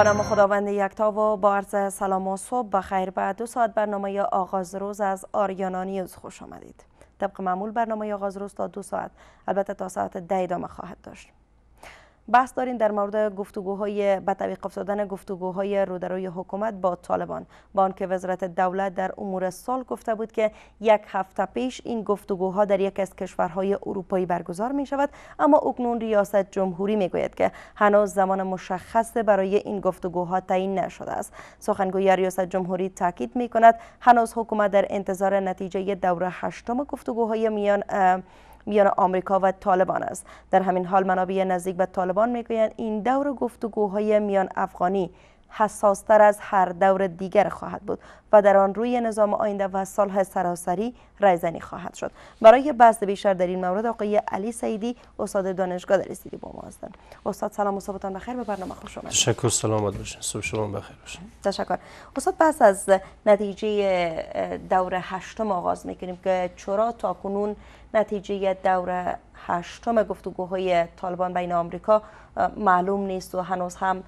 به نام خداوند یکتا و با عرض سلام و صبح بخیر. به 2 ساعت برنامه آغاز روز از آریانا نیوز خوش آمدید. طبق معمول برنامه آغاز روز تا 2 ساعت البته تا ساعت 10 ادامه خواهد داشت. بحث داریم در مورد گفتگوهای به تعویق افتادن گفتگوهای رودروی حکومت با طالبان، با آنکه وزارت دولت در امور صلح گفته بود که 1 هفته پیش این گفتگوها در یکی از کشورهای اروپایی برگزار می شود، اما اکنون ریاست جمهوری می گوید که هنوز زمان مشخص برای این گفتگوها تعیین نشده است. سخنگوی ریاست جمهوری تاکید می کند هنوز حکومت در انتظار نتیجه دوره 8 گفتگوهای میان آمریکا و طالبان است. در همین حال منابع نزدیک به طالبان میگویند این دور گفتگوهای میان افغانی حساستر از هر دور دیگر خواهد بود و در آن روی نظام آینده و صلح سراسری رایزنی خواهد شد. برای بحث بیشتر در این مورد آقای علی سعیدی استاد دانشگاه در استودیو با ما هستند. استاد سلام و صبحتان بخیر، به برنامه خوش آمدید. تشکر، سلامت باشین. صبح شما بخیر باشه. تشکر. استاد بحث از نتیجه دور 8 آغاز میکنیم که چرا تا کنون نتیجه دور 8 گفتگوهای طالبان بین آمریکا معلوم نیست و هنوز هم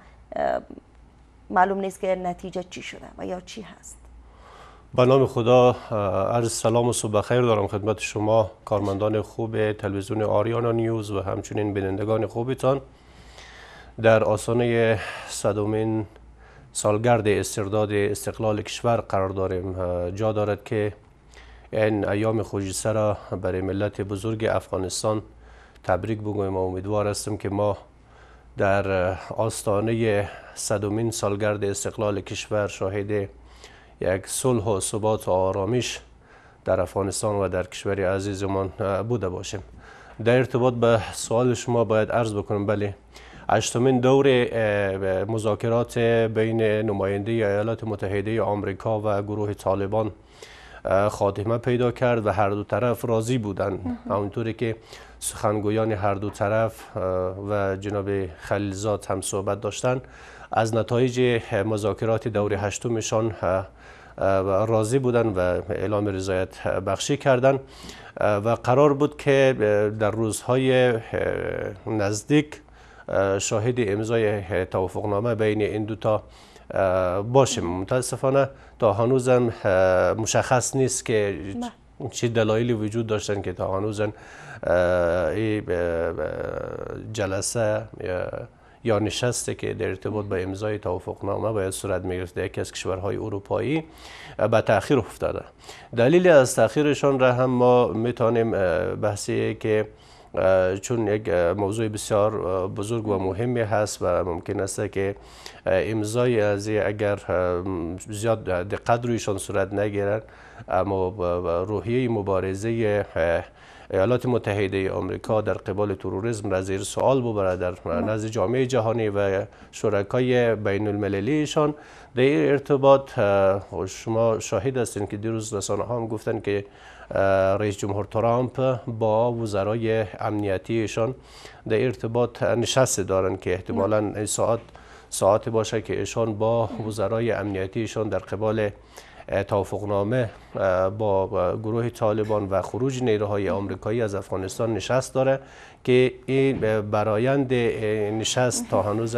معلوم نیست که نتیجه چی شده و یا چی هست. به نام خدا عرض سلام و صبح بخیر دارم خدمت شما کارمندان خوب تلویزیون آریانا نیوز و همچنین بینندگان خوبتان. در آستانه 100مین سالگرد استرداد استقلال کشور قرار داریم. جا دارد که این ایام خجسته را برای ملت بزرگ افغانستان تبریک بگویم و امیدوار هستم که ما در آستانه 100مین سالگرد استقلال کشور شاهد یک صلح و ثبات و آرامش در افغانستان و در کشور عزیزمان بوده باشیم. در ارتباط به سوال شما باید عرض بکنم بله، 8مین دور مذاکرات بین نماینده ایالات متحده آمریکا و گروه طالبان خاتمه پیدا کرد و هر دو طرف راضی بودند. همونطوری که سخنگویان هر دو طرف و جناب خلیلزاد هم صحبت داشتند، از نتایج مذاکرات دور 8مشان راضی بودند و اعلام رضایت بخشی کردند و قرار بود که در روزهای نزدیک شاهد امضای توافقنامه بین این دو تا باشیم. متاسفانه تا هنوزم مشخص نیست که چه دلایلی وجود داشتن که تا هنوزم این جلسه یا نشسته که در ارتباط به امضای توافقنامه باید صورت می‌گرفت در یکی از کشورهای اروپایی به تأخیر افتاده. دلیل از تأخیرشان را هم ما میتونیم بحثی که چون یک موضوع بسیار بزرگ و مهمی هست و ممکن است که امضای از اگر زیاد دقت رویشان صورت نگیرد، اما روحیه مبارزه ایالات متحده آمریکا در قبال تروریسم را زیر سوال ببرد در نزد جامعه جهانی و شرکای بین المللیشان. در این ارتباط شما شاهد هستید که دیروز رسانه ها هم گفتن که رئیس جمهور ترامپ با وزرای امنیتیشان در ارتباط نشست دارند که احتمالاً این ساعت باشه که ایشان با وزرای امنیتیشان در قبال توافقنامه با گروه طالبان و خروج نیروهای آمریکایی از افغانستان نشست داره که این برآیند نشست تا هنوز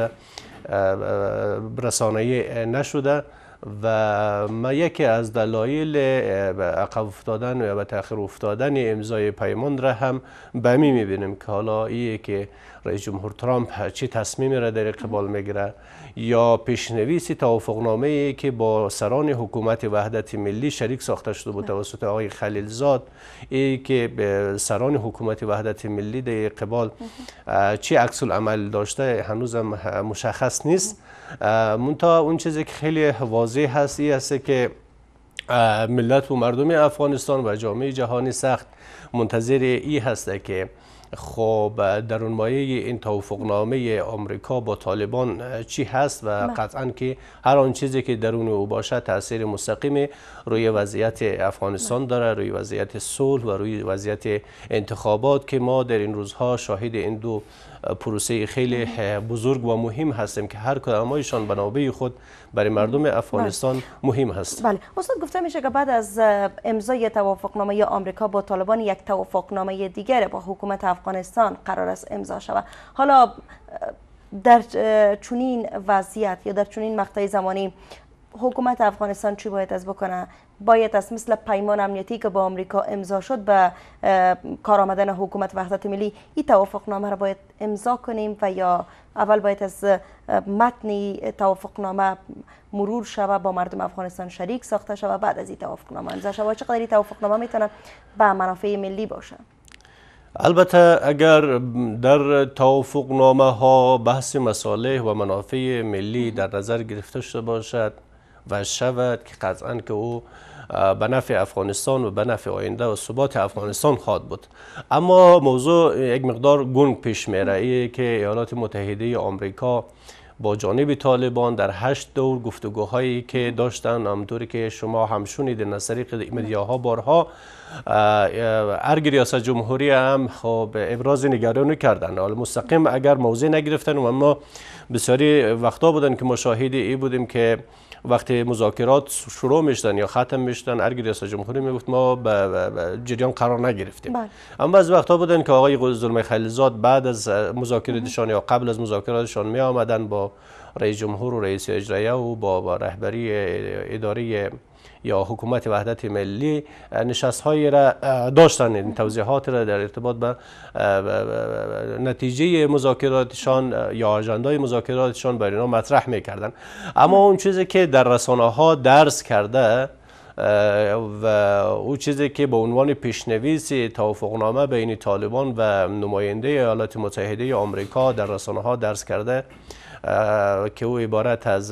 رسانه‌ای نشده و ما یکی از دلایل عقب افتادن و تأخیر افتادن امضای پیمان را هم به می میبینیم که حالا این که رئیس جمهور ترامپ چه تصمیمی را در قبال میگیره یا پیشنویس توافقنامه‌ای که با سران حکومت وحدت ملی شریک ساخته شده بود توسط آقای خلیلزاد، ای که سران حکومت وحدت ملی در قبال چه عکس العمل داشته هنوزم مشخص نیست. منتها اون چیزی که خیلی واضح هست این است که ملت و مردم افغانستان و جامعه جهانی سخت منتظر این هست که خب در اون مایه این توافقنامه آمریکا با طالبان چی هست و قطعا که هر آن چیزی که درون او باشه تاثیر مستقیم روی وضعیت افغانستان داره، روی وضعیت صلح و روی وضعیت انتخابات که ما در این روزها شاهد این دو پروسه خیلی بزرگ و مهم هستیم که هر کدامایشان به نوبه خود برای مردم افغانستان مهم هست. بله استاد، گفته میشه که بعد از امضای توافقنامه آمریکا با طالبان یک توافقنامه دیگر با حکومت افغانستان قرار است امضا شود. حالا در چنین وضعیت یا در چنین مقطع زمانی حکومت افغانستان چی باید از بکنه؟ باید از مثل پیمان امنیتی که با آمریکا امضا شد به کار آمدن حکومت وحدت ملی این توافقنامه را باید امضا کنیم و یا اول باید از متن توافقنامه مرور شود، با مردم افغانستان شریک ساخته شود، بعد از این توافقنامه امضا شود؟ چقدر این توافقنامه میتونه به منافع ملی باشه؟ البته اگر در توافقنامه ها بحث مصالح و منافع ملی در نظر گرفته شده باشد و شود که قطعا که او به نفع افغانستان و به نفع آینده و ثبات افغانستان خواهد بود، اما موضوع یک مقدار گنگ پیش میره. ای که ایالات متحده آمریکا با جانب طالبان در 8 دور گفتگوهایی که داشتن، همونطوری که شما هم شنیدین از طریق مدیاها بارها، ارگ ریاست جمهوری هم خب ابراز نگرانی کردن. حالا مستقیم اگر موضع نگرفتن، اما بسیاری وقتا بودن که مشاهد ای بودیم که وقتی مذاکرات شروع میشدن یا ختم میشدن، ارگ ریاست جمهوری میگفت ما به جریان قرار نگرفتیم. اما از وقتا بودن که آقای زلمه خلیلزاد بعد از مذاکراتشان یا قبل از مذاکراتشان می آمدن با رئیس جمهور و رئیس اجرایه و با رهبری اداره یا حکومت وحدت ملی نشست هایی را داشتن، این توضیحات را در ارتباط به نتیجه مذاکراتشان یا اجندای مذاکراتشان بر اینا مطرح میکردن. اما اون چیزی که در رسانه ها درس کرده و اون چیزی که به عنوان پیشنویس توافقنامه بین طالبان و نماینده ایالات متحده آمریکا در رسانه ها درس کرده که او عبارت از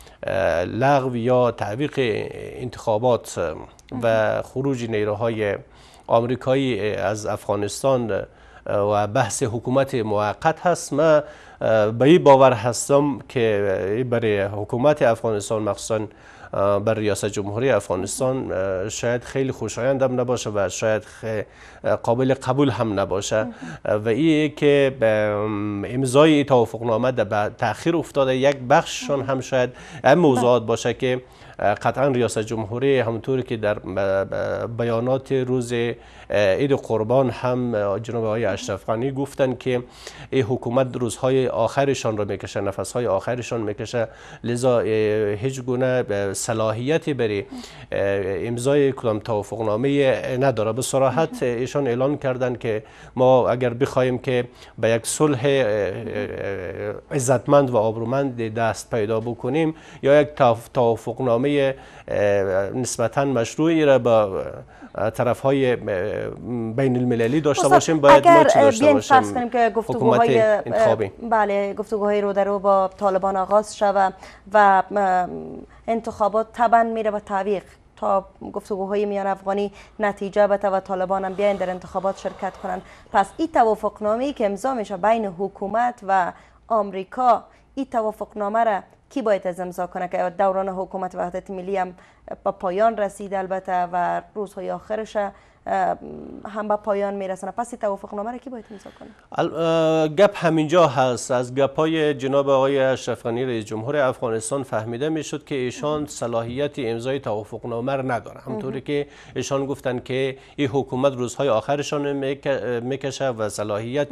لغو یا تعویق انتخابات و خروج نیروهای آمریکایی از افغانستان و بحث حکومت موقت هست. من به این باور هستم که برای حکومت افغانستان، مخصوصا بر ریاست جمهوری افغانستان، شاید خیلی خوشایند هم نباشه و شاید قابل قبول هم نباشه و این که امضای توافقنامه در تأخیر افتاده، یک بخششان هم شاید این موضوعات باشه که قطعا ریاست جمهوری همونطوری که در بیانات روز عید قربان هم جناب آقای اشرف غنی گفتن که این حکومت روزهای آخرشان را میکشه، نفسهای آخرشان میکشه، لذا هیچ گونه صلاحیتی برای امضای کدام توافقنامه نداره. به صراحت ایشان اعلان کردن که ما اگر بخوایم که به یک صلح عزتمند و آبرومند دست پیدا بکنیم یا یک توافقنامه نسبتاً مشروعی را با طرفهای بین المللی داشته باشیم، باید ما چی داشته باشیم؟ فرض کنیم که گفتگوهای انتخابی، بله، گفتگوهای رو در رو با طالبان آغاز شود و انتخابات طبعا میره به تعویق تا گفتگوهای میان افغانی نتیجه بده و طالبان هم بیاین در انتخابات شرکت کنند. پس این توافقنامه‌ای که امضا میشه بین حکومت و آمریکا، این توافقنامه را کی باید از امضا کنه که دوران حکومت وحدت ملی هم به پایان رسید البته و روزهای آخرش هم به پایان میرسونه؟ پس این توافقنامه را کی باید امضا کنه؟ گپ همینجا هست. از گپای جناب آقای اشرف غنی رئیس جمهور افغانستان فهمیده میشد که ایشان صلاحیت امضای توافقنامه را ندارن، همونطوری که ایشان گفتن که این حکومت روزهای آخرشان میکشه و صلاحیت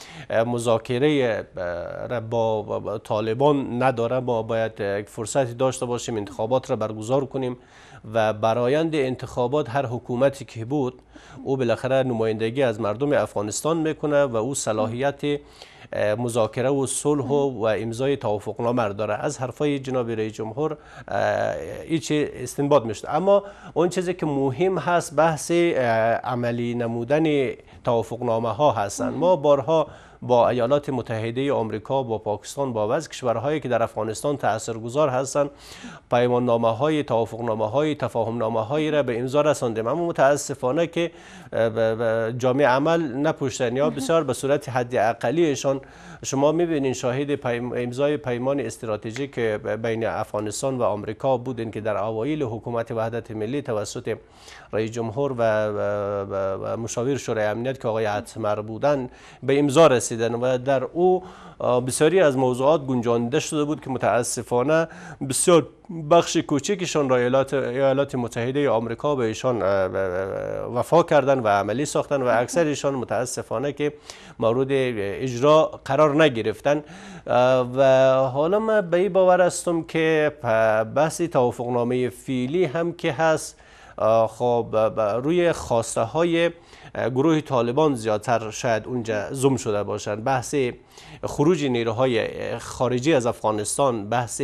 مذاکره را با طالبان نداره. ما باید یک فرصتی داشته باشیم، انتخابات را برگزار کنیم و برآیند انتخابات هر حکومتی که بود او بالاخره نمایندگی از مردم افغانستان میکنه و او صلاحیت مذاکره و صلح و امضای توافقنامه را داره. از حرفای جناب رئیس جمهور هیچ استنباط میشه. اما اون چیزی که مهم هست بحث عملی نمودن توافقنامه ها هستند. ما بارها با ایالات متحده آمریکا، با پاکستان، با بعضی کشورهایی که در افغانستان تاثیرگذار هستند پیمان نامه های، توافقنامه های، تفاهم نامه هایی را به امضا رساندیم، اما متاسفانه که جامعه عمل نپوشتن یا بسیار به صورت حداقلیشان. شما میبینین شاهد امضای پیمان استراتژیک بین افغانستان و آمریکا بودین که در اوایل حکومت وحدت ملی توسط رئیس جمهور و مشاور شورای امنیت که آقای اتمر بودن به امضا رسیدن و در او بسیاری از موضوعات گنجانده شده بود که متاسفانه بسیار بخش کوچکشان را ایالات متحده آمریکا به ایشان وفا کردن و عملی ساختن و اکثرشان متاسفانه که مورد اجرا قرار نگرفتن و حالا من به این باور هستم که بحث توافقنامه فعلی هم که هست خب روی خواسته های گروه طالبان زیادتر شاید اونجا زوم شده باشند. بحث خروج نیروهای خارجی از افغانستان، بحث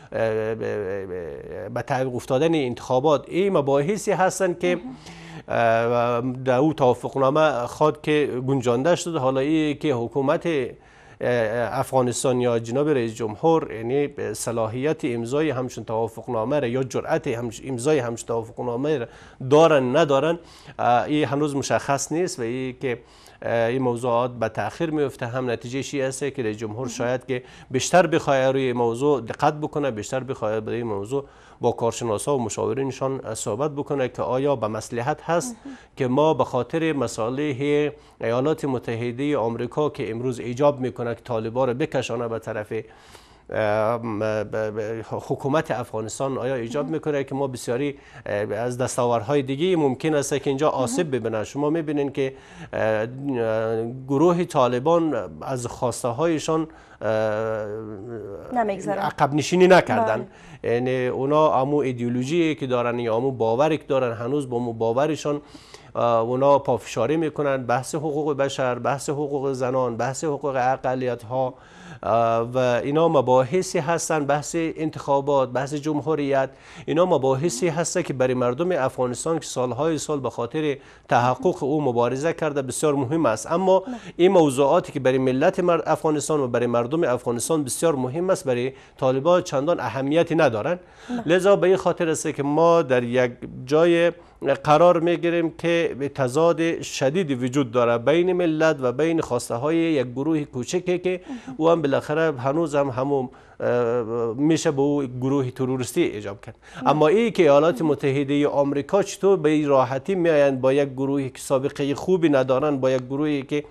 به تعویق افتادن انتخابات، این مباحثی هستند که در او توافقنامه خواد که گنجانده شده. حالا ای که حکومت افغانستان یا جناب رئیس جمهور یعنی صلاحیت امضای همچون توافقنامه را یا جرأت امضای همچون توافقنامه را دارن ندارن، این هنوز مشخص نیست و این که این موضوعات به تأخیر میفته. هم نتیجه شی است که رئیس جمهور شاید که بیشتر بخواد روی موضوع دقت بکنه، بیشتر بخواد به این موضوع با کارشناسا و مشاورینشان صحبت بکنه که آیا به مصلحت هست که ما به خاطر مصالح ایالات متحده آمریکا که امروز ایجاب میکنه که طالبان را بکشانه به طرف حکومت افغانستان، آیا ایجاب میکنه که ما بسیاری از دستاوردهای دیگه ممکن است که اینجا آسیب ببینه. شما میبینین که گروه طالبان از خواسته هایشان عقب نشینی نکردن. یعنی اونا امو ایدئولوژی که دارن یا امو باوری که دارن هنوز با امو باورشان اونا پافشاری میکنن. بحث حقوق بشر، بحث حقوق زنان، بحث حقوق اقلیت ها و اینا مباحثی هستن، بحث انتخابات، بحث جمهوریت، اینا مباحثی هست که برای مردم افغانستان که سالهای سال به خاطر تحقق او مبارزه کرده بسیار مهم است. اما این موضوعاتی که برای ملت افغانستان و برای مردم افغانستان بسیار مهم است برای طالبان چندان اهمیتی ندارن. لذا به این خاطر است که ما در یک جای قرار میگیریم که تضاد شدید وجود داره بین ملت و بین خواسته های یک گروه کوچکی که او هم بالاخره هنوز هم همون میشه به او گروه تروریستی ایجاب کرد. اما ای که ایالات متحده آمریکا چطور به این راحتی میآیند با یک گروهی که سابقه خوبی ندارن، با یک گروهی که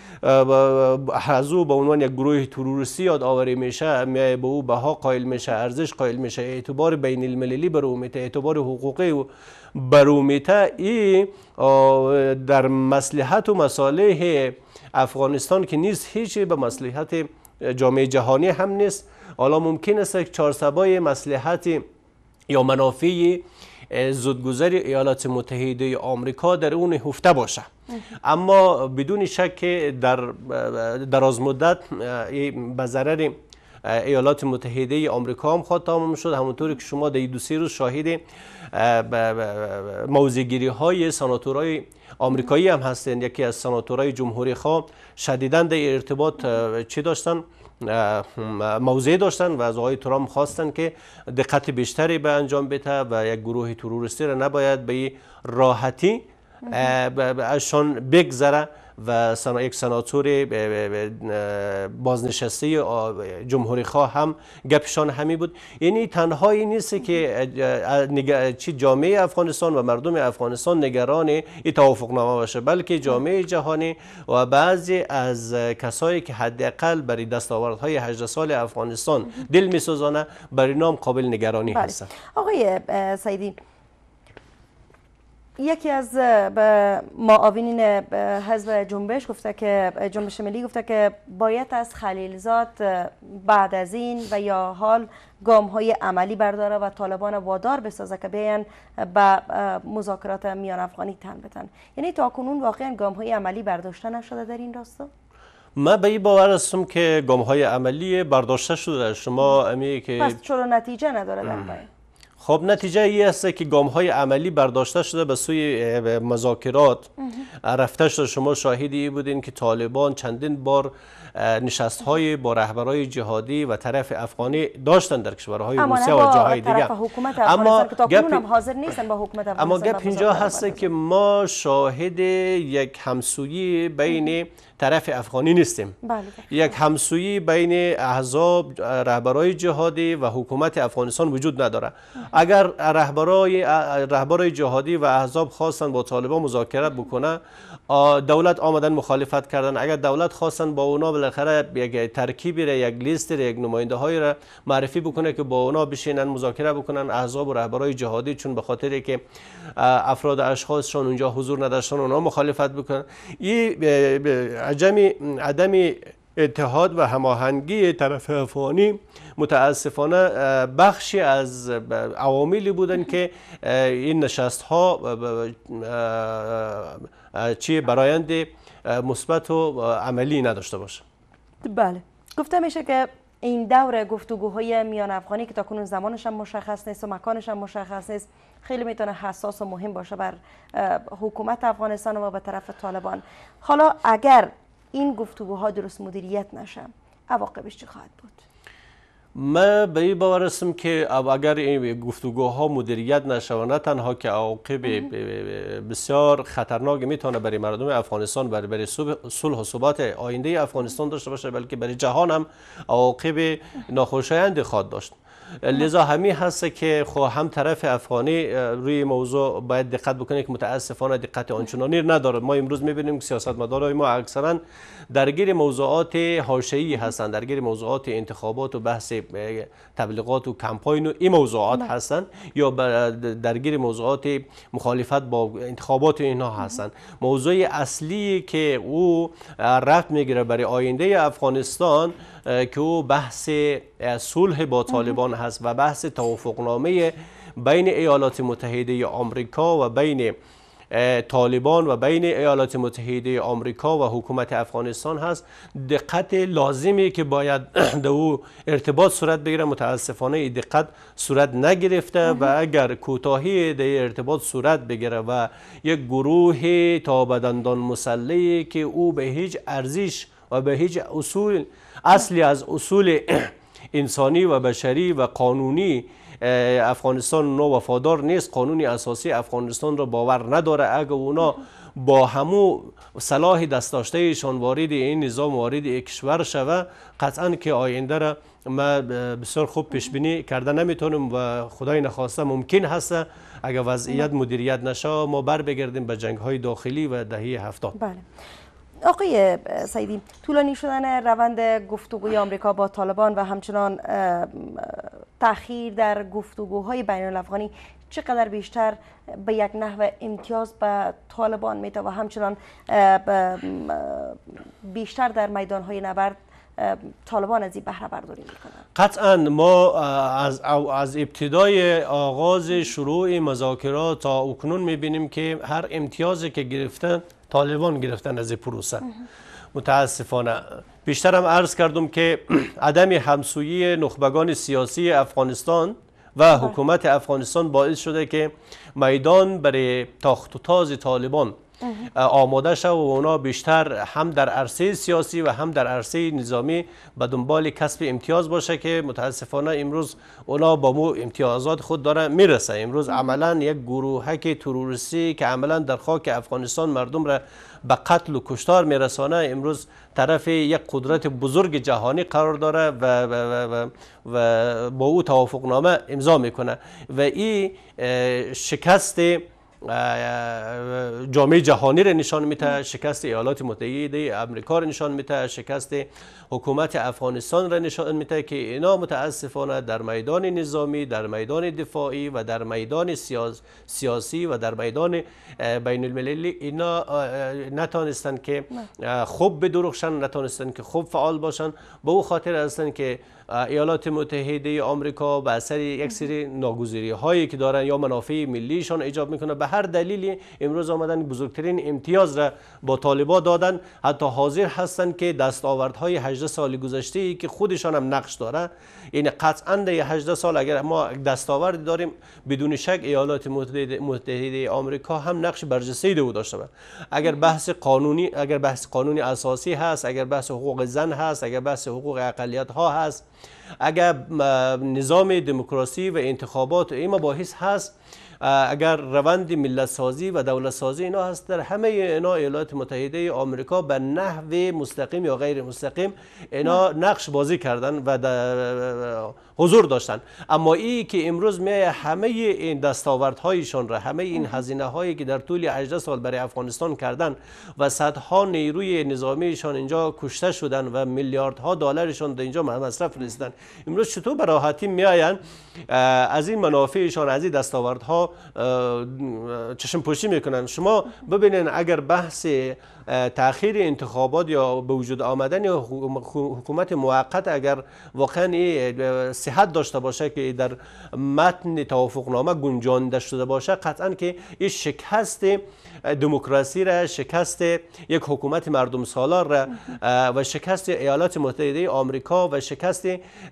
حضور به عنوان یک گروه تروریستی یادآوری میشه، به او بها قائل میشه، ارزش قائل میشه، اعتبار بین المللی بر او میته، اعتبار حقوقی بر او میته، این در مصلحت و مصالح افغانستان که نیست، هیچی به مصلحت جامعه جهانی هم نیست. حالا ممکن است که چارسبای مصلحت یا منافع زودگذر ایالات متحده آمریکا در اون هفته باشه، اما بدون شک در دراز مدت به ضرر ایالات متحده آمریکا هم خواهد تمام شد. همونطوری که شما در دو سه روز شاهد موضع‌گیری های سناتورای آمریکایی هم هستند. یکی از سناتورای جمهوری خواه شدیداً در ارتباط چی داشتن؟ موضع داشتن و از آقای ترامپ خواستن که دقت بیشتری به انجام بده و یک گروه تروریستی را نباید به راحتی ازشان بگذره و یک سناتور بازنشسته جمهوری خواه هم گپشان همی بود. یعنی تنهایی نیست که جامعه افغانستان و مردم افغانستان نگران این توافقنامه باشه، بلکه جامعه جهانی و بعضی از کسایی که حداقل برای دستاوردهای 18 سال افغانستان دل میسوزانه برای نام قابل نگرانی هست. آقای سیدی، یکی از معاونین حزب جنبش گفته که جنبش ملی گفته که باید از خلیلزاد بعد از این و یا حال گام های عملی برداره و طالبان وادار بسازه که بیان به مذاکرات میان افغانی تن بدن. یعنی تا کنون واقعا گام های عملی برداشته نشده در این راستا؟ من به این باور هستم که گام های عملی برداشته شده. شما امی که پس چرا نتیجه نداره در پای؟ خب نتیجه ای است که گام های عملی برداشته شده به سوی مذاکرات رفته شده. شما شاهدی بودین که طالبان چندین بار نشست های با رهبرای جهادی و طرف افغانی داشتن در کشورهای روسیه و جاهای دیگه، اما گپ حاضر نیستن با حکومت افغانستان. اما گپ اینجا هست که ما شاهد یک همسویی بین طرف افغانی نیستیم. یک همسویی بین احزاب رهبرای جهادی و حکومت افغانستان وجود نداره. اگر رهبرای جهادی و احزاب خواستن با طالبان مذاکرات بکنه، دولت آمدن مخالفت کردن. اگر دولت خواستن با اونا بالاخره یک ترکیبی را، یک لیست را، یک نماینده هایی را معرفی بکنه که با اونا بشینن مذاکره بکنن، احزاب و رهبرای جهادی چون به خاطر که افراد اشخاصشون اونجا حضور نداشتن اونا مخالفت بکنن. این عدم اتحاد و هماهنگی طرف افغانی متاسفانه بخشی از عواملی بودن که این نشست ها چی برآیند مثبت و عملی نداشته باشه. بله، گفته میشه که این دور گفتگوهای میان افغانی که تا کنون زمانش هم مشخص نیست و مکانش هم مشخص نیست، خیلی میتونه حساس و مهم باشه بر حکومت افغانستان و به طرف طالبان. حالا اگر این گفتگوها درست مدیریت نشه، عواقبش چی خواهد بود؟ من به این باور هستم که اگر این گفتگوها مدیریت نشه و نه تنها که عواقب بسیار خطرناک میتونه برای مردم افغانستان، برای صلح و ثبات آینده افغانستان داشته باشه، بلکه برای جهان هم عواقب ناخوشایند خواهد داشت. لذا همین هست که هم طرف افغانی روی موضوع باید دقت بکنه که متاسفانه دقت آنچنانی ندارد. ما امروز میبینیم که سیاستمدارای ما اکثرا درگیر موضوعات حاشیه‌ای هستند، درگیر موضوعات انتخابات و بحث تبلیغات و کمپاین و این موضوعات هستند، یا درگیر موضوعات مخالفت با انتخابات و اینها هستند. موضوع اصلی که او رفت میگیره برای آینده افغانستان که او بحث صلح با طالبان هست و بحث توافقنامه بین ایالات متحده آمریکا و بین طالبان و بین ایالات متحده آمریکا و حکومت افغانستان هست. دقت لازمی که باید در او ارتباط صورت بگیره، متاسفانه دقت صورت نگرفته و اگر کوتاهی در ارتباط صورت بگیره و یک گروه تا به دندان مسلحی که او به هیچ ارزش و به هیچ اصلی از اصول انسانی و بشری و قانونی افغانستان نو وفادار نیست، قانونی اساسی افغانستان را باور نداره، اگر اونا با همو صلاح دست داشتهشان وارد این نظام وارد کشور شوه، قطعا که آینده را ما بسیار خوب پیش بینی کرده نمیتونیم و خدای نخواسته ممکن هست اگر وضعیت مدیریت نشه ما بر بگردیم به جنگ های داخلی و دهه 70. بله. آقای سیدی، طولانی شدن روند گفتگوی آمریکا با طالبان و همچنان تأخیر در گفتگوهای بین الافغانی چقدر بیشتر به یک نحو امتیاز به طالبان میده و همچنان بیشتر در میدانهای نبرد طالبان از این بهره برداری میکنند؟ قطعا ما از ابتدای آغاز شروع مذاکرات تا اکنون میبینیم که هر امتیازی که گرفتن طالبان گرفتن از این پروسه. متاسفانه بیشتر هم عرض کردم که عدم همسویی نخبگان سیاسی افغانستان و حکومت افغانستان باعث شده که میدان برای تاخت و تاز طالبان آماده شد و اونا بیشتر هم در عرصه سیاسی و هم در عرصه نظامی به دنبال کسب امتیاز باشه که متاسفانه امروز اونا با مو امتیازات خود داره میرسه. امروز عملا یک گروهک تروریستی که عملا در خاک افغانستان مردم را به قتل و کشتار میرسانه امروز طرف یک قدرت بزرگ جهانی قرار داره و با او توافقنامه امضا میکنه و این شکست جامعه جهانی را نشان میده، شکست ایالات متحده آمریکا را نشان میده، شکست حکومت افغانستان را نشان میده که اینا متاسفانه در میدان نظامی، در میدان دفاعی و در میدان سیاسی و در میدان بین المللی اینا نتونستند که خوب بدرخشن، نتونستند که خوب فعال باشن. به او خاطر هستند که ایالات متحده آمریکا به اثر یک سری ناگزیری هایی که دارن یا منافع ملیشان ایجاب میکنه به هر دلیلی امروز آمدن بزرگترین امتیاز را با طالبان دادن، حتی حاضر هستند که دستاوردهای 18 سال گذشته که خودشان هم نقش داره، یعنی قطعا در 18 سال اگر ما دستاورد داریم بدون شک ایالات متحده آمریکا هم نقش برجسته داشته باشه. اگر بحث قانونی اساسی هست، اگر بحث حقوق زن هست، اگر بحث حقوق اقلیت ها هست، اگر نظام دموکراسی و انتخابات این مباحث هست، اگر روند ملت سازی و دولت سازی اینا هست، در همه اینا ایالات متحده آمریکا به نحو مستقیم یا غیر مستقیم اینا نقش بازی کردن و حضور داشتن. اما این که امروز همه این دستاوردهایشان را، همه این هزینه هایی که در طول 18 سال برای افغانستان کردن و صدها نیروی نظامیشان اینجا کشته شدن و میلیاردها دلارشان در اینجا مصرف رسیدن، امروز چطور به راحتی میآیند از این منافعشان، از این دستاوردها چشم پوشی میکنن. شما ببینین اگر بحث تأخیر انتخابات یا به وجود آمدن حکومت موقت اگر واقعا صحت داشته باشه که در متن توافقنامه گنجانده شده باشه، قطعا که این شکست دموکراسی را، شکست یک حکومت مردم سالار را و شکست ایالات متحده آمریکا و شکست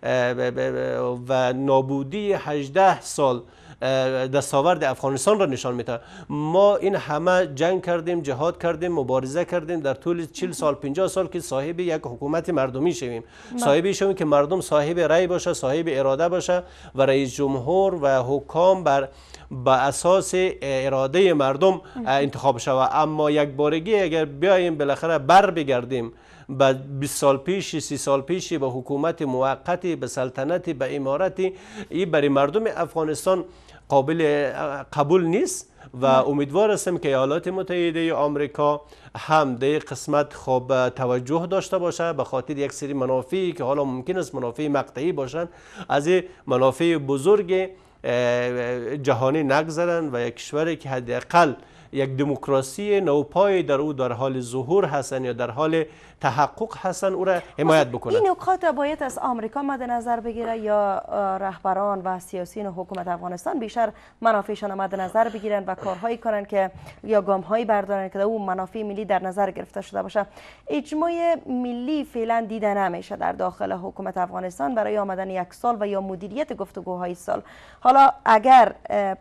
و نابودی 18 سال دستاورد افغانستان را نشان میده. ما این همه جنگ کردیم، جهاد کردیم، مبارزه کردیم در طول 40 سال 50 سال که صاحب یک حکومت مردمی شویم، صاحبی شویم که مردم صاحب رأی باشه، صاحب اراده باشه و رئیس جمهور و حکام با اساس اراده مردم انتخاب شود. اما یک بارگی اگر بیاییم بالاخره بر بگردیم به 20 سال پیش، 30 سال پیش، به حکومت موقتی، به سلطنتی، به امارتی، این برای مردم افغانستان قابل قبول نیست و امیدوار هستم که ایالات متحده آمریکا هم در قسمت خوب توجه داشته باشه به خاطر یک سری منافعی که حالا ممکن است منافع مقطعی باشند، از این منافع بزرگ جهانی نگذرن و یک کشوری که حداقل یک دموکراسی نوپای در او در حال ظهور هستن یا در حال تحقق هستن او را حمایت بکنن. این نکات باید از آمریکا مد نظر بگیره یا رهبران و سیاسیون حکومت افغانستان بیشتر منافعشان مد نظر بگیرن و کارهایی کنن که یا گامهایی بردارن که اون منافع ملی در نظر گرفته شده باشه. اجماع ملی فعلا دیده نمیشه در داخل حکومت افغانستان برای آمدن یک سال و یا مدیریت گفتگوهای سال. حالا اگر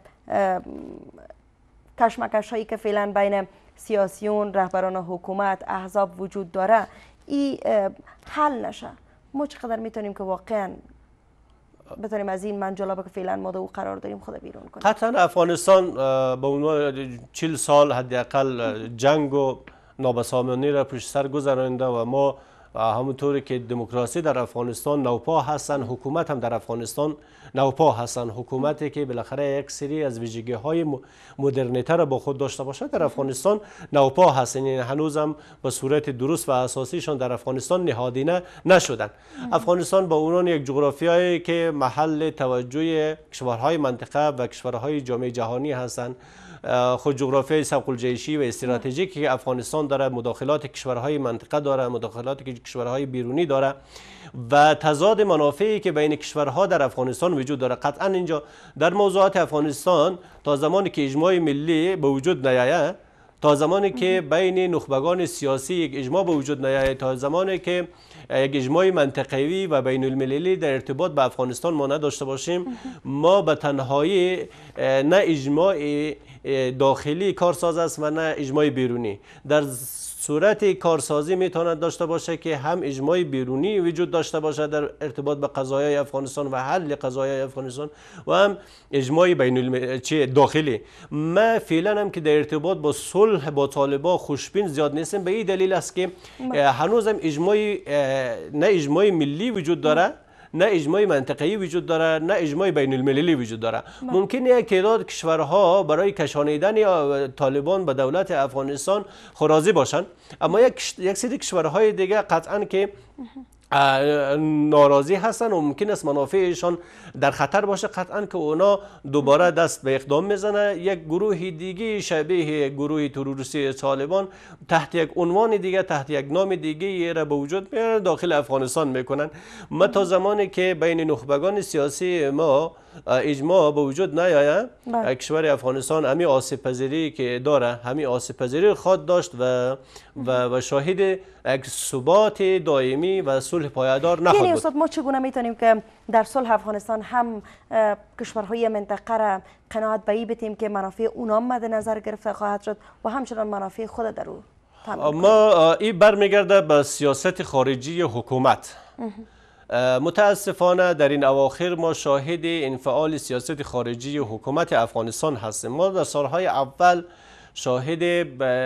کشمکش هایی که فعلا بین سیاسیون، رهبران حکومت، احزاب وجود داره این حل نشه، ما چقدر میتونیم که واقعا بتونیم از این منجلابه که فعلا ما در او قرار داریم خود بیرون کنیم؟ قطعا افغانستان به عنوان 40 سال حداقل جنگ و نابسامانی را پشت سر گذرانده و ما همونطوری که دموکراسی در افغانستان نوپا هستن، حکومت هم در افغانستان نوپا هستن. حکومتی که بالاخره یک سری از ویژگی های مدرنیته را با خود داشته باشه در افغانستان نوپا هستن، یعنی هنوز هم به صورت درست و اساسیشان در افغانستان نهادینه نشدن. افغانستان به عنوان یک جغرافیایی که محل توجه کشورهای منطقه و کشورهای جامعه جهانی هستند، خود جغرافیای سبق الجیشی و استراتژیکی که افغانستان داره، مداخلات کشورهای منطقه داره، مداخلات کشورهای بیرونی داره و تضاد منافعی که بین کشورها در افغانستان وجود داره. قطعا اینجا در موضوعات افغانستان تا زمانی که اجماع ملی به وجود نیاید، تا زمانی که بین نخبگان سیاسی یک اجماع به وجود نیاید، تا زمانی که یک اجماع منطقوی و بین المللی در ارتباط به افغانستان ما نداشته باشیم، ما به تنهایی نه اجماع داخلی کارساز است و نه اجماع بیرونی. در صورت کارسازی میتواند داشته باشه که هم اجماع بیرونی وجود داشته باشه در ارتباط به قضایای افغانستان و حل قضایای افغانستان و هم اجماع داخلی. ما فعلا هم که در ارتباط با صلح با طالبان خوشبین زیاد نیستیم، به این دلیل است که هنوز هم نه اجماع ملی وجود داره، نه اجماع منطقه‌ای وجود داره، نه اجماع بین المللی وجود داره. ممکنه یک تعداد کشورها برای کشانیدن طالبان به دولت افغانستان خراضی باشند، اما یک سری کشورهای دیگه قطعا که ناراضی هستن و ممکن است منافعشان در خطر باشه، قطعا که اونا دوباره دست به اقدام میزنه. یک گروه دیگه شبیه گروه تروریستی طالبان تحت یک عنوان دیگه، تحت یک نام دیگه را به وجود میارن، داخل افغانستان میکنن. ما تا زمانی که بین نخبگان سیاسی ما اجماع به وجود نیاید، کشور افغانستان همین آسیب پذیری که داره، همین آسیب پذیری خود داشت و شاهد یک ثبات دائمی و صلح پایدار نخواهد بود. یعنی استاد ما چگونه میتونیم که در صلح افغانستان هم کشورهای منطقه را قناعت به این بدیم که منافع اونا مد نظر گرفته خواهد شد و همچنان منافع خود در او تامین کنیم؟ ما این برمیگرده به سیاست خارجی حکومت. متاسفانه در این اواخر ما شاهد انفعال سیاست خارجی حکومت افغانستان هستیم. ما در سالهای اول شاهد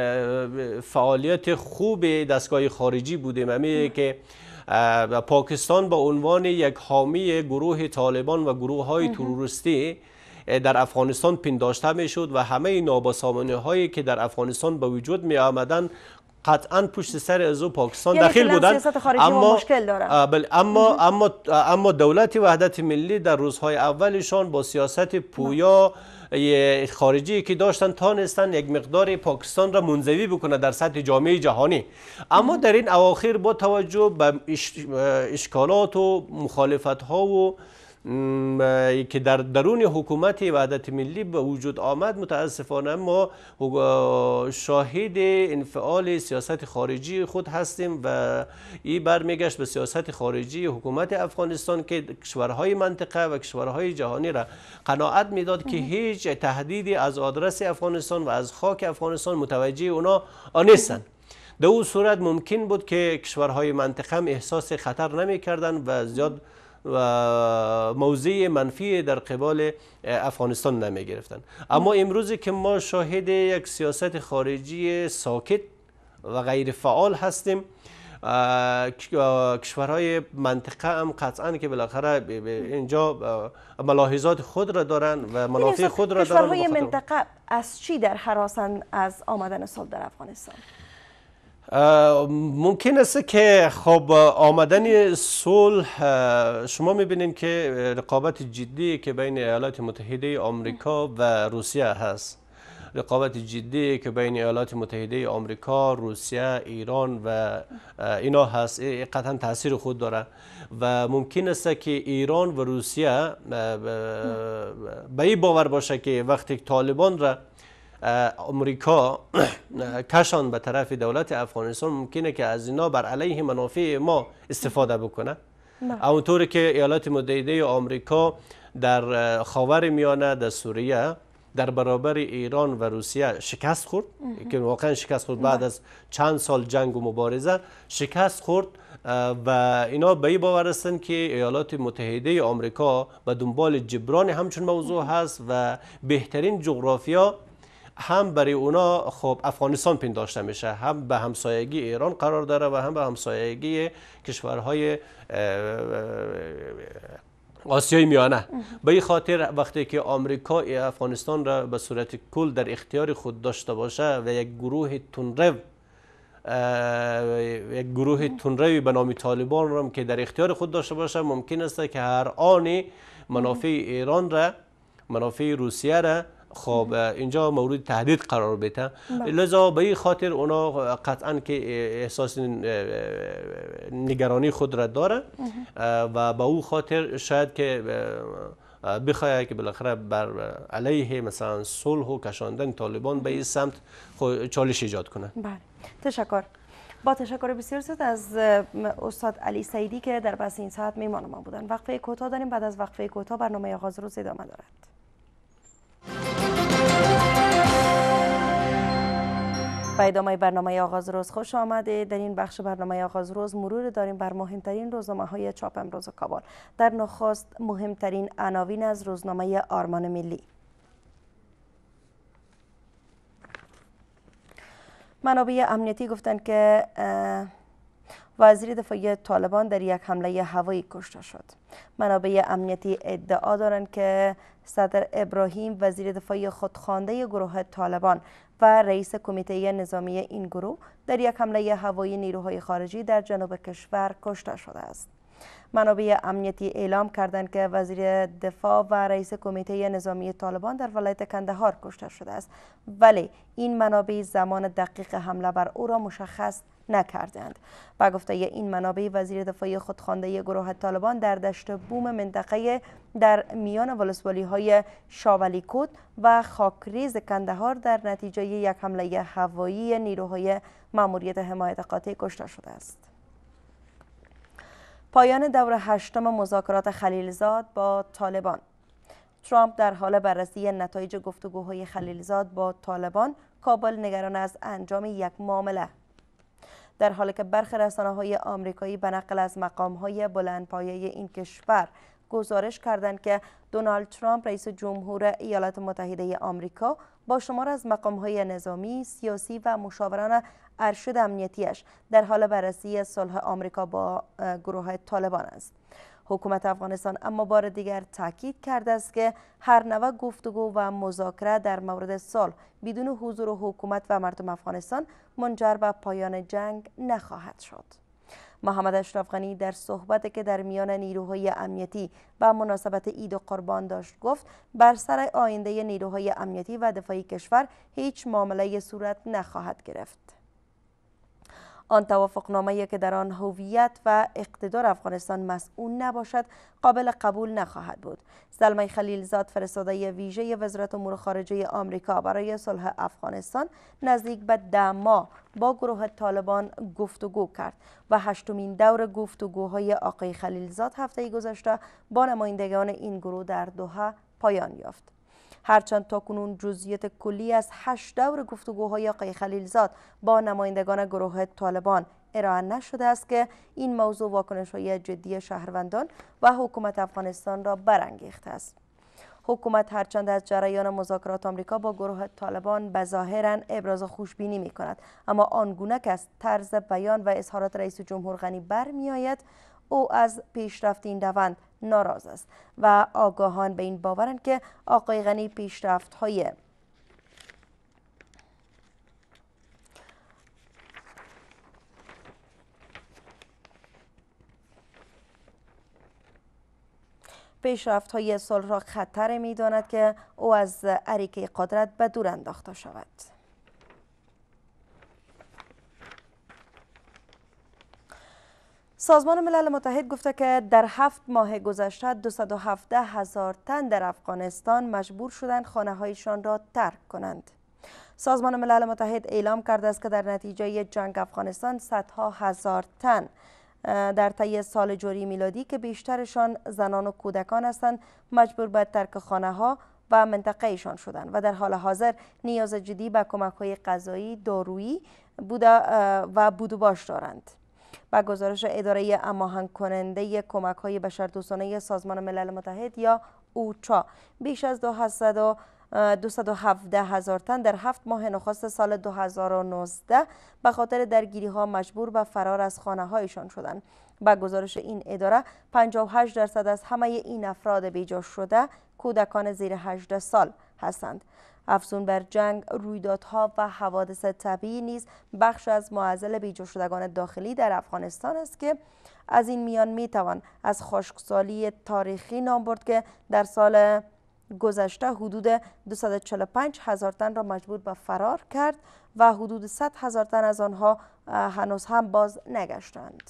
فعالیت خوب دستگاه خارجی بودیم، همین که پاکستان به عنوان یک حامی گروه طالبان و گروه های تروریستی در افغانستان پنداشته می شد و همه نابسامانی هایی که در افغانستان به وجود می آمدن قطعا پشت سر از پاکستان یعنی دخیل بودن، سیاست خارجی ما مشکل دارن. اما دولت وحدت ملی در روزهای اولشان با سیاست پویا خارجی که داشتن تانستن یک مقدار پاکستان را منزوی بکنه در سطح جامعه جهانی. اما در این اواخر با توجه به اشکالات و مخالفت ها و که در درون حکومت وحدت ملی به وجود آمد، متاسفانه ما شاهد انفعال سیاست خارجی خود هستیم و این برمیگشت به سیاست خارجی حکومت افغانستان که کشورهای منطقه و کشورهای جهانی را قناعت میداد که هیچ تهدیدی از آدرس افغانستان و از خاک افغانستان متوجه اونا نیستند. در اون صورت ممکن بود که کشورهای منطقه هم احساس خطر نمی کردن و زیاد و موضع منفی در قبال افغانستان نمی گرفتن. اما امروزی که ما شاهد یک سیاست خارجی ساکت و غیر فعال هستیم، کشورهای منطقه هم قطعا که بالاخره اینجا ملاحظات خود را دارن و منافع خود را دارن. کشورهای منطقه از چی در هراسند از آمدن صلح در افغانستان؟ ممکن است که خب آمدن صلح، شما میبینید که رقابت جدی که بین ایالات متحده آمریکا و روسیه هست، رقابت جدی که بین ایالات متحده آمریکا، روسیه، ایران و اینا هست، قطعا تاثیر خود داره و ممکن است که ایران و روسیه به این باور باشه که وقتی طالبان را امریکا کشان به طرف دولت افغانستان، ممکنه که از اینا بر علیه منافع ما استفاده بکنه. اونطوری که ایالات متحده آمریکا در خاور میانه، در سوریه در برابر ایران و روسیه شکست خورد، که واقعا شکست خورد، بعد از چند سال جنگ و مبارزه شکست خورد و اینا به این باور هستند که ایالات متحده آمریکا به دنبال جبران همچون موضوع هست و بهترین جغرافیا هم برای اونا خب افغانستان پنداشته میشه، هم به همسایگی ایران قرار داره و هم به همسایگی کشورهای آسیای میانه. به این خاطر وقتی که آمریکا افغانستان را به صورت کل در اختیار خود داشته باشه و یک گروه تندرو به نام طالبان را که در اختیار خود داشته باشه، ممکن است که هر آن منافع ایران را، منافع روسیه را خب اینجا مورد تهدید قرار بده. لذا به این خاطر اونا قطعا که احساس نگرانی خود را داره و به او خاطر شاید که بخواهد که بالاخره بر علیه مثلا صلح و کشاندن طالبان به این سمت چالش ایجاد کنه. بله، تشکر. با تشکر بسیار زیاد از استاد علی سعیدی که در بحث این ساعت میهمان ما بودن. وقفه کوتاه داریم، بعد از وقفه کوتاه برنامه آغاز روز ادامه دارد. به ادامه برنامه آغاز روز خوش آمده. در این بخش برنامه آغاز روز مرور داریم بر مهمترین روزنامه‌های چاپ امروز کابل. در نخست مهمترین عناوین از روزنامه آرمان ملی. منابع امنیتی گفتند که وزیر دفاعی طالبان در یک حمله هوایی کشته شد. منابع امنیتی ادعا دارند که صدر ابراهیم، وزیر دفاعی خودخوانده گروه طالبان و رئیس کمیته نظامی این گروه در یک حمله هوایی نیروهای خارجی در جنوب کشور کشته شده است. منابع امنیتی اعلام کردند که وزیر دفاع و رئیس کمیته نظامی طالبان در ولایت کندهار کشته شده است، ولی این منابع زمان دقیق حمله بر او را مشخص نکردند. با گفته این منابع، وزیر دفاعی خودخوانده گروه طالبان در دشت بوم منطقه در میان ولسوالی‌های شاولیکوت و خاکریز کندهار در نتیجه یک حمله هوایی نیروهای ماموریت حمایت قاطع کشته شده است. پایان دور هشتم مذاکرات خلیلزاد با طالبان. ترامپ در حال بررسی نتایج گفتگوهای خلیلزاد با طالبان، کابل نگران از انجام یک معامله. در حالی که برخی رسانه‌های آمریکایی به نقل از مقام‌های بلندپایه این کشور گزارش کردند که دونالد ترامپ رئیس جمهور ایالات متحده آمریکا با شمار از مقام‌های نظامی، سیاسی و مشاوران ارشد امنیتیش در حال بررسی صلح آمریکا با گروه طالبان است. حکومت افغانستان اما بار دیگر تاکید کرده است که هر نوع گفتگو و مذاکره در مورد صلح بدون حضور حکومت و مردم افغانستان منجر به پایان جنگ نخواهد شد. محمد اشرف غنی در صحبتی که در میان نیروهای امنیتی و مناسبت عید قربان داشت گفت بر سر آینده نیروهای امنیتی و دفاعی کشور هیچ معامله صورت نخواهد گرفت. آن توافقنامه‌ای که در آن هویت و اقتدار افغانستان مسئول نباشد قابل قبول نخواهد بود. زلمه خلیلزاد فرستاده ویژه وزارت امور خارجه آمریکا برای صلح افغانستان نزدیک به 10 ماه با گروه طالبان گفتگو کرد و 8مین دور گفتگوهای آقای خلیلزاد هفته گذشته با نمایندگان این گروه در دوحه پایان یافت. هرچند تاکنون جزئیات کلی از 8 دور گفتگوهای آقای خلیلزاد با نمایندگان گروه طالبان ارائه نشده است که این موضوع واکنش‌های جدی شهروندان و حکومت افغانستان را برانگیخته است. حکومت هرچند از جریان مذاکرات آمریکا با گروه طالبان بظاهراً ابراز خوشبینی می‌کند، اما آنگونه که از طرز بیان و اظهارات رئیس جمهور غنی برمی‌آید او از پیشرفت این روند ناراض است و آگاهان به این باورند که آقای غنی پیشرفت‌های صلح را خطر می‌داند که او از اریکه قدرت به دور انداخته شود. سازمان ملل متحد گفته که در 7 ماه گذشته 217,000 تن در افغانستان مجبور شدند خانه‌هایشان را ترک کنند. سازمان ملل متحد اعلام کرده است که در نتیجه جنگ افغانستان صدها هزار تن در طی سال جاری میلادی که بیشترشان زنان و کودکان هستند مجبور به ترک خانه‌ها و منطقه‌شان شدند و در حال حاضر نیاز جدی به کمک‌های غذایی، دارویی بود و باش دارند. با گزارش اداره هماهنگ کننده کمک‌های بشردوستانه سازمان ملل متحد یا اوچا بیش از 217,000 تن در 7 ماه نخست سال 2019 به خاطر درگیری‌ها مجبور به فرار از خانه‌هایشان شدند. با گزارش این اداره 58% از همه این افراد بیجا شده کودکان زیر 18 سال هستند. افزون بر جنگ، رویدادها و حوادث طبیعی نیز بخش از معضل بیجا شدگان داخلی در افغانستان است که از این میان میتوان از خشکسالی تاریخی نام برد که در سال گذشته حدود 245,000 تن را مجبور به فرار کرد و حدود 100,000 تن از آنها هنوز هم باز نگشتند.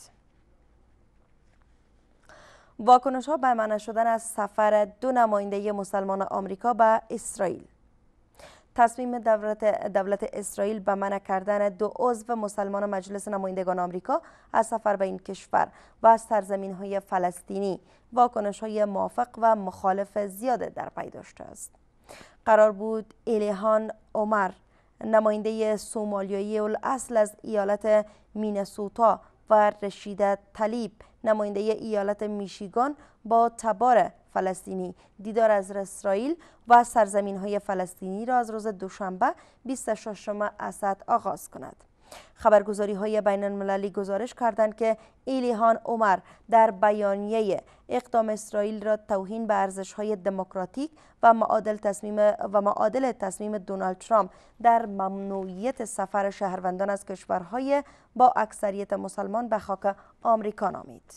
واکنش‌ها به منع شدن از سفر 2 نماینده مسلمان آمریکا به اسرائیل. تصمیم دولت اسرائیل به منع کردن 2 عضو مسلمان مجلس نمایندگان آمریکا از سفر به این کشور و از سرزمین‌های فلسطینی واکنش‌های موافق و مخالف زیاد در پی داشته است. قرار بود ایلیهان عمر نماینده سومالیایی الاصل از ایالت مینسوتا و رشید طلیب نماینده ایالت میشیگان با تبار فلسطینی دیدار از اسرائیل و سرزمین‌های فلسطینی را از روز دوشنبه 26 اسد آغاز کند. خبرگزاری‌های بین‌المللی گزارش کردند که ایلیهان عمر در بیانیه اقدام اسرائیل را توهین به ارزش‌های دموکراتیک و معادل تصمیم دونالد ترامپ در ممنوعیت سفر شهروندان از کشورهای با اکثریت مسلمان به خاک آمریکا نامید.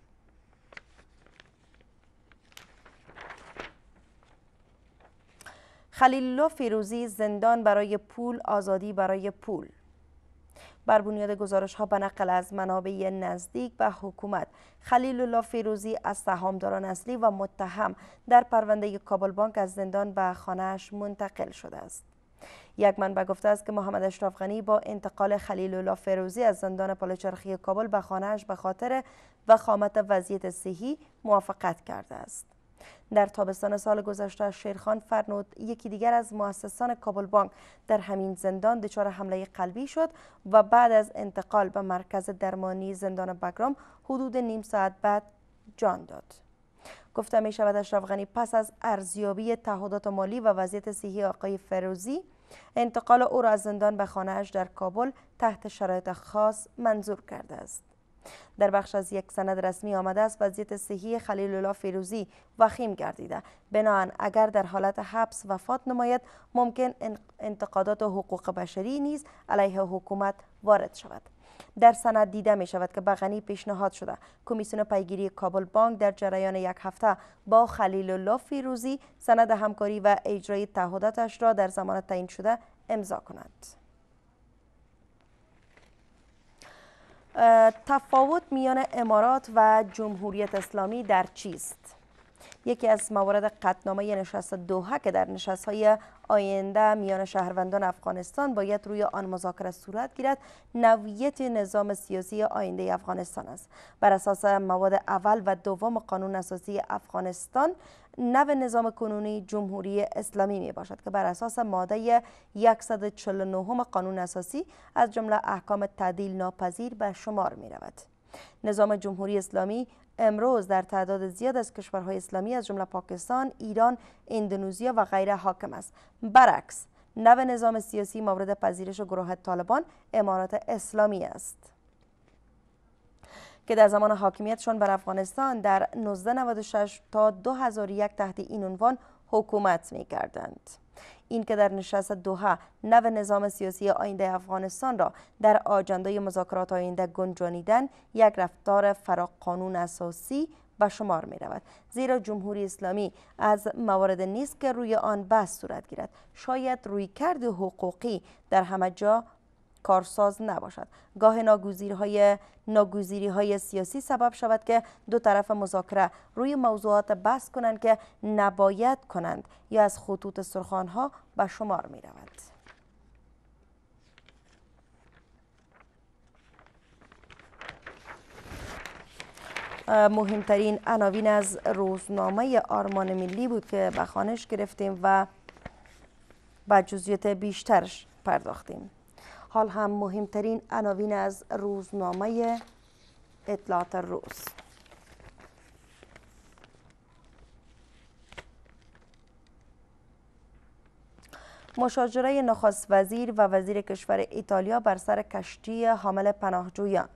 خلیل الله فیروزی زندان برای پول، آزادی برای پول. بر بنیاد گزارش‌ها به نقل از منابع نزدیک به حکومت، خلیل الله فیروزی از سهامداران اصلی و متهم در پرونده کابل بانک از زندان به خانه‌اش منتقل شده است. یک منبع گفته است که محمد اشرف غنی با انتقال خلیل الله فیروزی از زندان پلچرخی کابل به خانه‌اش به خاطر وخامت وضعیت صحی موافقت کرده است. در تابستان سال گذشته شیرخان فرنود، یکی دیگر از مؤسسان کابل بانک، در همین زندان دچار حمله قلبی شد و بعد از انتقال به مرکز درمانی زندان بگرام حدود نیم ساعت بعد جان داد. گفته می شود اشرف غنی پس از ارزیابی تعهدات مالی و وضعیت صحی آقای فیروزی انتقال او را از زندان به خانه‌اش در کابل تحت شرایط خاص منظور کرده است. در بخش از یک سند رسمی آمده است وضعیت صحی خلیل الله فیروزی وخیم گردیده. بنابراین اگر در حالت حبس وفات نماید ممکن انتقادات حقوق بشری نیز علیه حکومت وارد شود. در سند دیده می شود که به غنی پیشنهاد شده کمیسیون پیگیری کابل بانک در جریان یک هفته با خلیل الله فیروزی سند همکاری و اجرای تعهداتش را در زمان تعیین شده امضا کند. تفاوت میان امارات و جمهوریت اسلامی در چیست؟ یکی از موارد قطعنامه نشست دوحه که در نشست‌های آینده میان شهروندان افغانستان باید روی آن مذاکره صورت گیرد نوعیت نظام سیاسی آینده افغانستان است. بر اساس مواد اول و دوم قانون اساسی افغانستان نو نظام کنونی جمهوری اسلامی می باشد که بر اساس ماده 149 قانون اساسی از جمله احکام تعدیل ناپذیر به شمار می رود. نظام جمهوری اسلامی امروز در تعداد زیاد از کشورهای اسلامی از جمله پاکستان، ایران، اندونزیا و غیره حاکم است. برعکس نو نظام سیاسی مورد پذیرش گروه طالبان امارات اسلامی است که در زمان حاکمیتشان بر افغانستان در 1996 تا 2001 تحت این عنوان حکومت می کردند. این که در نشست دوحه نو نظام سیاسی آینده افغانستان را در آجنده مذاکرات آینده گنجانیدن یک رفتار فراقانون اساسی به شمار می رود، زیرا جمهوری اسلامی از موارد نیست که روی آن بحث صورت گیرد. شاید رویکرد حقوقی در همه جا کارساز نباشد. گاه ناگزیری های سیاسی سبب شود که دو طرف مذاکره روی موضوعات بحث کنند که نباید کنند یا از خطوط سرخوانها به شمار می رود. مهمترین عناوین از روزنامه آرمان ملی بود که به خوانش گرفتیم و به جزئیات بیشترش پرداختیم. حال هم مهمترین عناوین از روزنامه اطلاعات روز. مشاجره نخست وزیر و وزیر کشور ایتالیا بر سر کشتی حامل پناهجویان.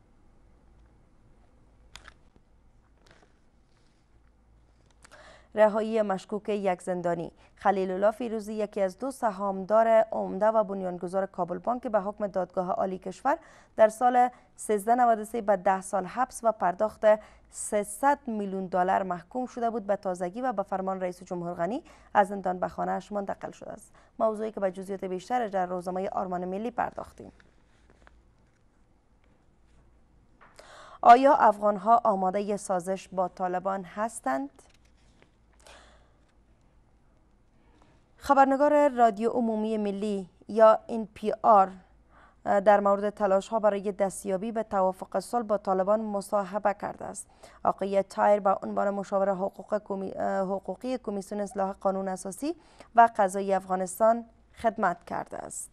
رهایی مشکوک یک زندانی. خلیل الله فیروزی یکی از دو سهامدار عمده و بنیانگذار کابل بانک به حکم دادگاه عالی کشور در سال 1393 به 10 سال حبس و پرداخت 300 میلیون دلار محکوم شده بود به تازگی و به فرمان رئیس جمهور غنی از زندان به خانه‌اش منتقل شده است. موضوعی که به جزئیات بیشتر در روزنامه آرمان ملی پرداختیم. آیا افغان‌ها آماده سازش با طالبان هستند؟ خبرنگار رادیو عمومی ملی یا NPR در مورد تلاش‌ها برای دستیابی به توافق صلح با طالبان مصاحبه کرده است. آقای تایر به عنوان مشاور حقوقی کمیسیون اصلاح قانون اساسی و قضایی افغانستان خدمت کرده است.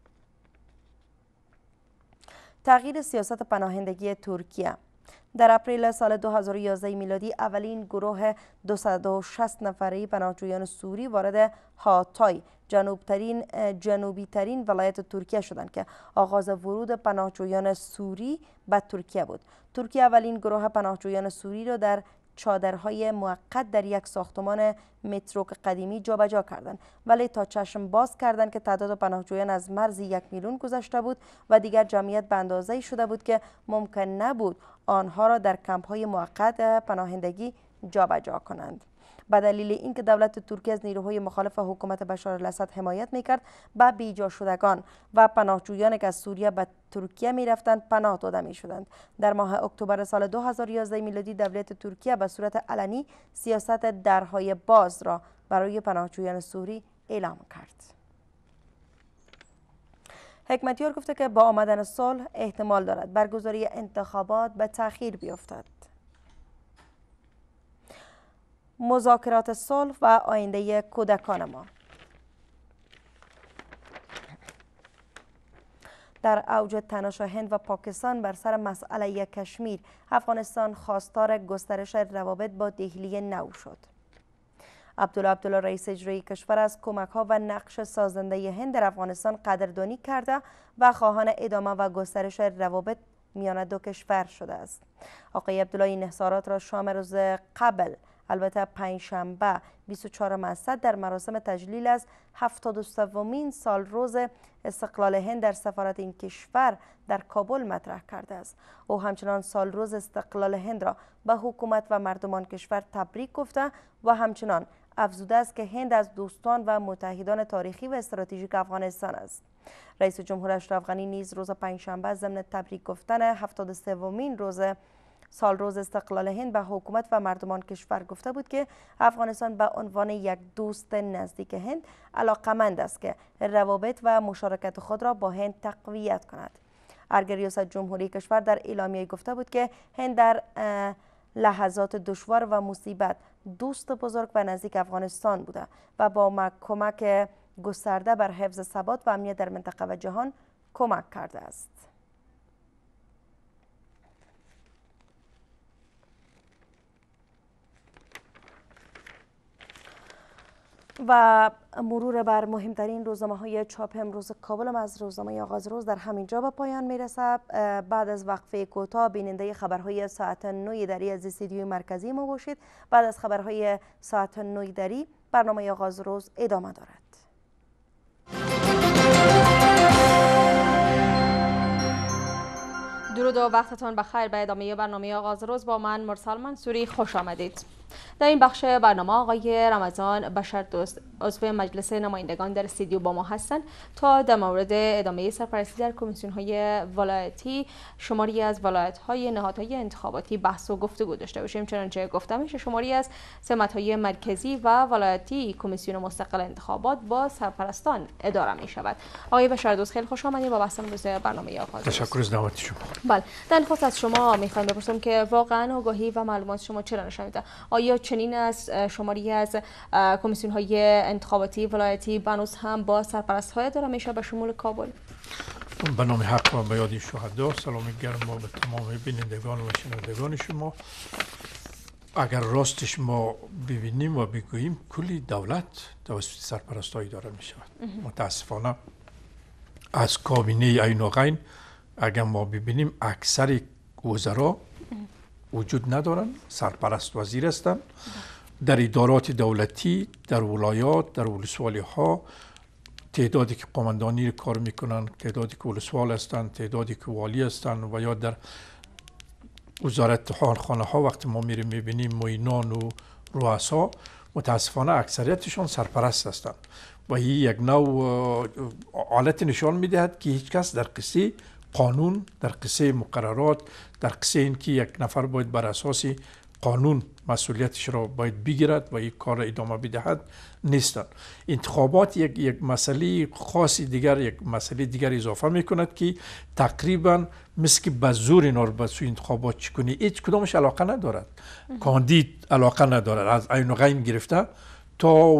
تغییر سیاست پناهندگی ترکیه. در اپریل سال 2011 میلادی اولین گروه 260 نفره پناهجویان سوری وارد هاتای جنوبی ترین ولایت ترکیه شدند که آغاز ورود پناهجویان سوری به ترکیه بود. ترکیه اولین گروه پناهجویان سوری را در چادرهای موقت در یک ساختمان مترو قدیمی جابجا کردند، ولی تا چشم باز کردند که تعداد پناهجویان از مرز 1 میلیون گذشته بود و دیگر جمعیت به اندازه‌ای شده بود که ممکن نبود آنها را در کمپ‌های موقت پناهندگی جابجا کنند. به دلیل اینکه دولت ترکیه از نیروهای مخالف حکومت بشار الاسد حمایت می‌کرد، به بیجا شدگان و پناهجویان که از سوریه به ترکیه می‌رفتند پناه داده می‌شدند. در ماه اکتبر سال 2011 میلادی دولت ترکیه به صورت علنی سیاست درهای باز را برای پناهجویان سوری اعلام کرد. حکمتیار گفته که با آمدن صلح احتمال دارد برگزاری انتخابات به تأخیر بیفتد. مذاکرات صلح و آینده کودکان ما. در اوج تنش هند و پاکستان بر سر مسئله کشمیر، افغانستان خواستار گسترش روابط با دهلی نو شد. عبدالله رئیس اجرایی کشور از کمک‌ها و نقش سازنده هند در افغانستان قدردانی کرده و خواهان ادامه و گسترش روابط میان دو کشور شده است. آقای عبدالله این اظهارات را شام روز قبل، البته پنجشنبه 24 مصد، در مراسم تجلیل از 73مین سال روز استقلال هند در سفارت این کشور در کابل مطرح کرده است. او همچنان سال روز استقلال هند را به حکومت و مردمان کشور تبریک گفته و همچنان افزوده است که هند از دوستان و متحدان تاریخی و استراتژیک افغانستان است. رئیس جمهور اشرف غنی نیز روز پنجشنبه ضمن تبریک گفتن 73مین سال روز استقلال هند به حکومت و مردمان کشور گفته بود که افغانستان به عنوان یک دوست نزدیک هند علاقمند است که روابط و مشارکت خود را با هند تقویت کند. ارگ ریاست جمهوری کشور در اعلامیه گفته بود که هند در لحظات دشوار و مصیبت دوست بزرگ و نزدیک افغانستان بوده و با کمک گسترده بر حفظ ثبات و امنیت در منطقه و جهان کمک کرده است. و مرور بر مهمترین روزنامه‌های چاپ امروز کابل از روزنامه آغاز روز در همین جا به پایان میرسد. بعد از وقفه کوتاه بیننده خبرهای ساعت 9 دری از استودیوی مرکزی ما باشید. بعد از خبرهای ساعت 9 دری برنامه آغاز روز ادامه دارد. درود و وقتتان بخیر. به ادامه برنامه آغاز روز با من مرسل منصوری خوش آمدید. در این بخش برنامه آقای رمضان بشردوست عضو مجلس نمایندگان در استودیو با ما هستند تا در مورد ادامه سرپرستی در کمیسیون‌های ولایتی شماری از ولایت‌های نهادهای انتخاباتی بحث و گفتگو داشته باشیم. چنانچه گفته میشه شماری از سمت‌های مرکزی و ولایتی کمیسیون مستقل انتخابات با سرپرستان اداره می شود. آقای بشردوست خیلی خوش آمدید با بحث امروز برنامه آغاز. تشکر از دعوت شما. بله، در نخست از شما می‌خوایم بپرسم که واقعا آگاهی و معلومات شما چرا نشان میده؟ آیا چنین از شماری از کمیسیون‌های انتخاباتی ولایتی بنوز هم با سرپرست‌های اداره میشه به شمول کابل؟ به نام حق و به یاد شهدا سلام گرم به تمام بینندگان و شنوندگان شما. اگر راستش ما ببینیم و بگوییم کلی دولت توسط سرپرست‌ها اداره می شود. متاسفانه از کابینه عین و غین اگر ما ببینیم اکثر وزرا وجود ندارن، سرپرست وزیر هستند. در ادارات دولتی، در ولایات، در ولسوالی ها تعدادی که قماندانی کار میکنن، تعدادی که ولسوال هستند، تعدادی که والی هستند و یا در وزارت خانه ها وقتی ما میریم میبینیم معینان و رؤسا متاسفانه اکثریتشان سرپرست هستند و این یک نوع حالت نشان میدهد که هیچ کس در قصه قانون، در قصه مقررات، در قصه اینکه یک نفر باید بر اساس قانون مسئولیتش را باید بگیرد و یک کار را ادامه بدهد نیستند. انتخابات یک مسئله خاصی دیگر، یک مسئله دیگر اضافه میکند که تقریبا مثل که به زور اینا رو به سوی انتخابات چکنی هیچ کدامش علاقه ندارد. کاندید علاقه ندارد، از عین و غین گرفته تا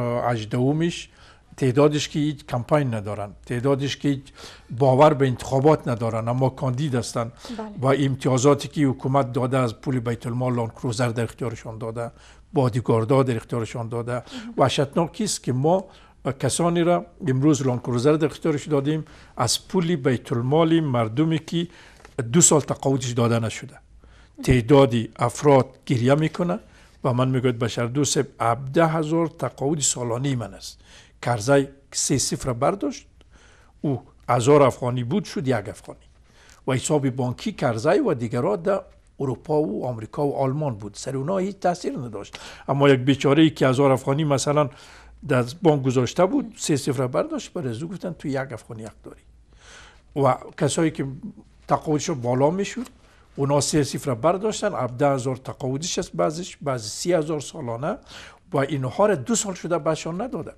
اجدومش تعدادش که هیچ کمپاین ندارن، تعدادش که هیچ باور به انتخابات ندارن اما کاندید هستن و امتیازاتی که حکومت داده از پول بیت المال لان کروزر در اختیارشان داده، بادیگاردها در اختیارشان داده. وحشتناک است که ما کسانی را امروز لان کروزر در اختیارش دادیم از پول بیت المال مردمی که 2 سال تقاعدش داده نشده. تعدادی افراد گریه میکنه و من میگوید بشردوست 17,000 تقاعد سالانه من است. کرزی 3-0 برداشت، او 1000 افغانی بود شد 1 افغانی و حساب بانکی کرزی و دیگرها در اروپا و آمریکا و آلمان بود، سر اونا هیچ تاثیر نداشت. اما یک بیچاره ای که 1000 افغانی مثلا در بانک گذاشته بود 3-0 برداشت، برای از او گفتن تو 1 افغانی حق داری. و کسایی که تقاعدش بالا میشد اونا 3-0 برداشتن، 17,000 تقاعدش است، بعضی 30,000 سالانه و اینها را 2 سال شده بهشان نداده.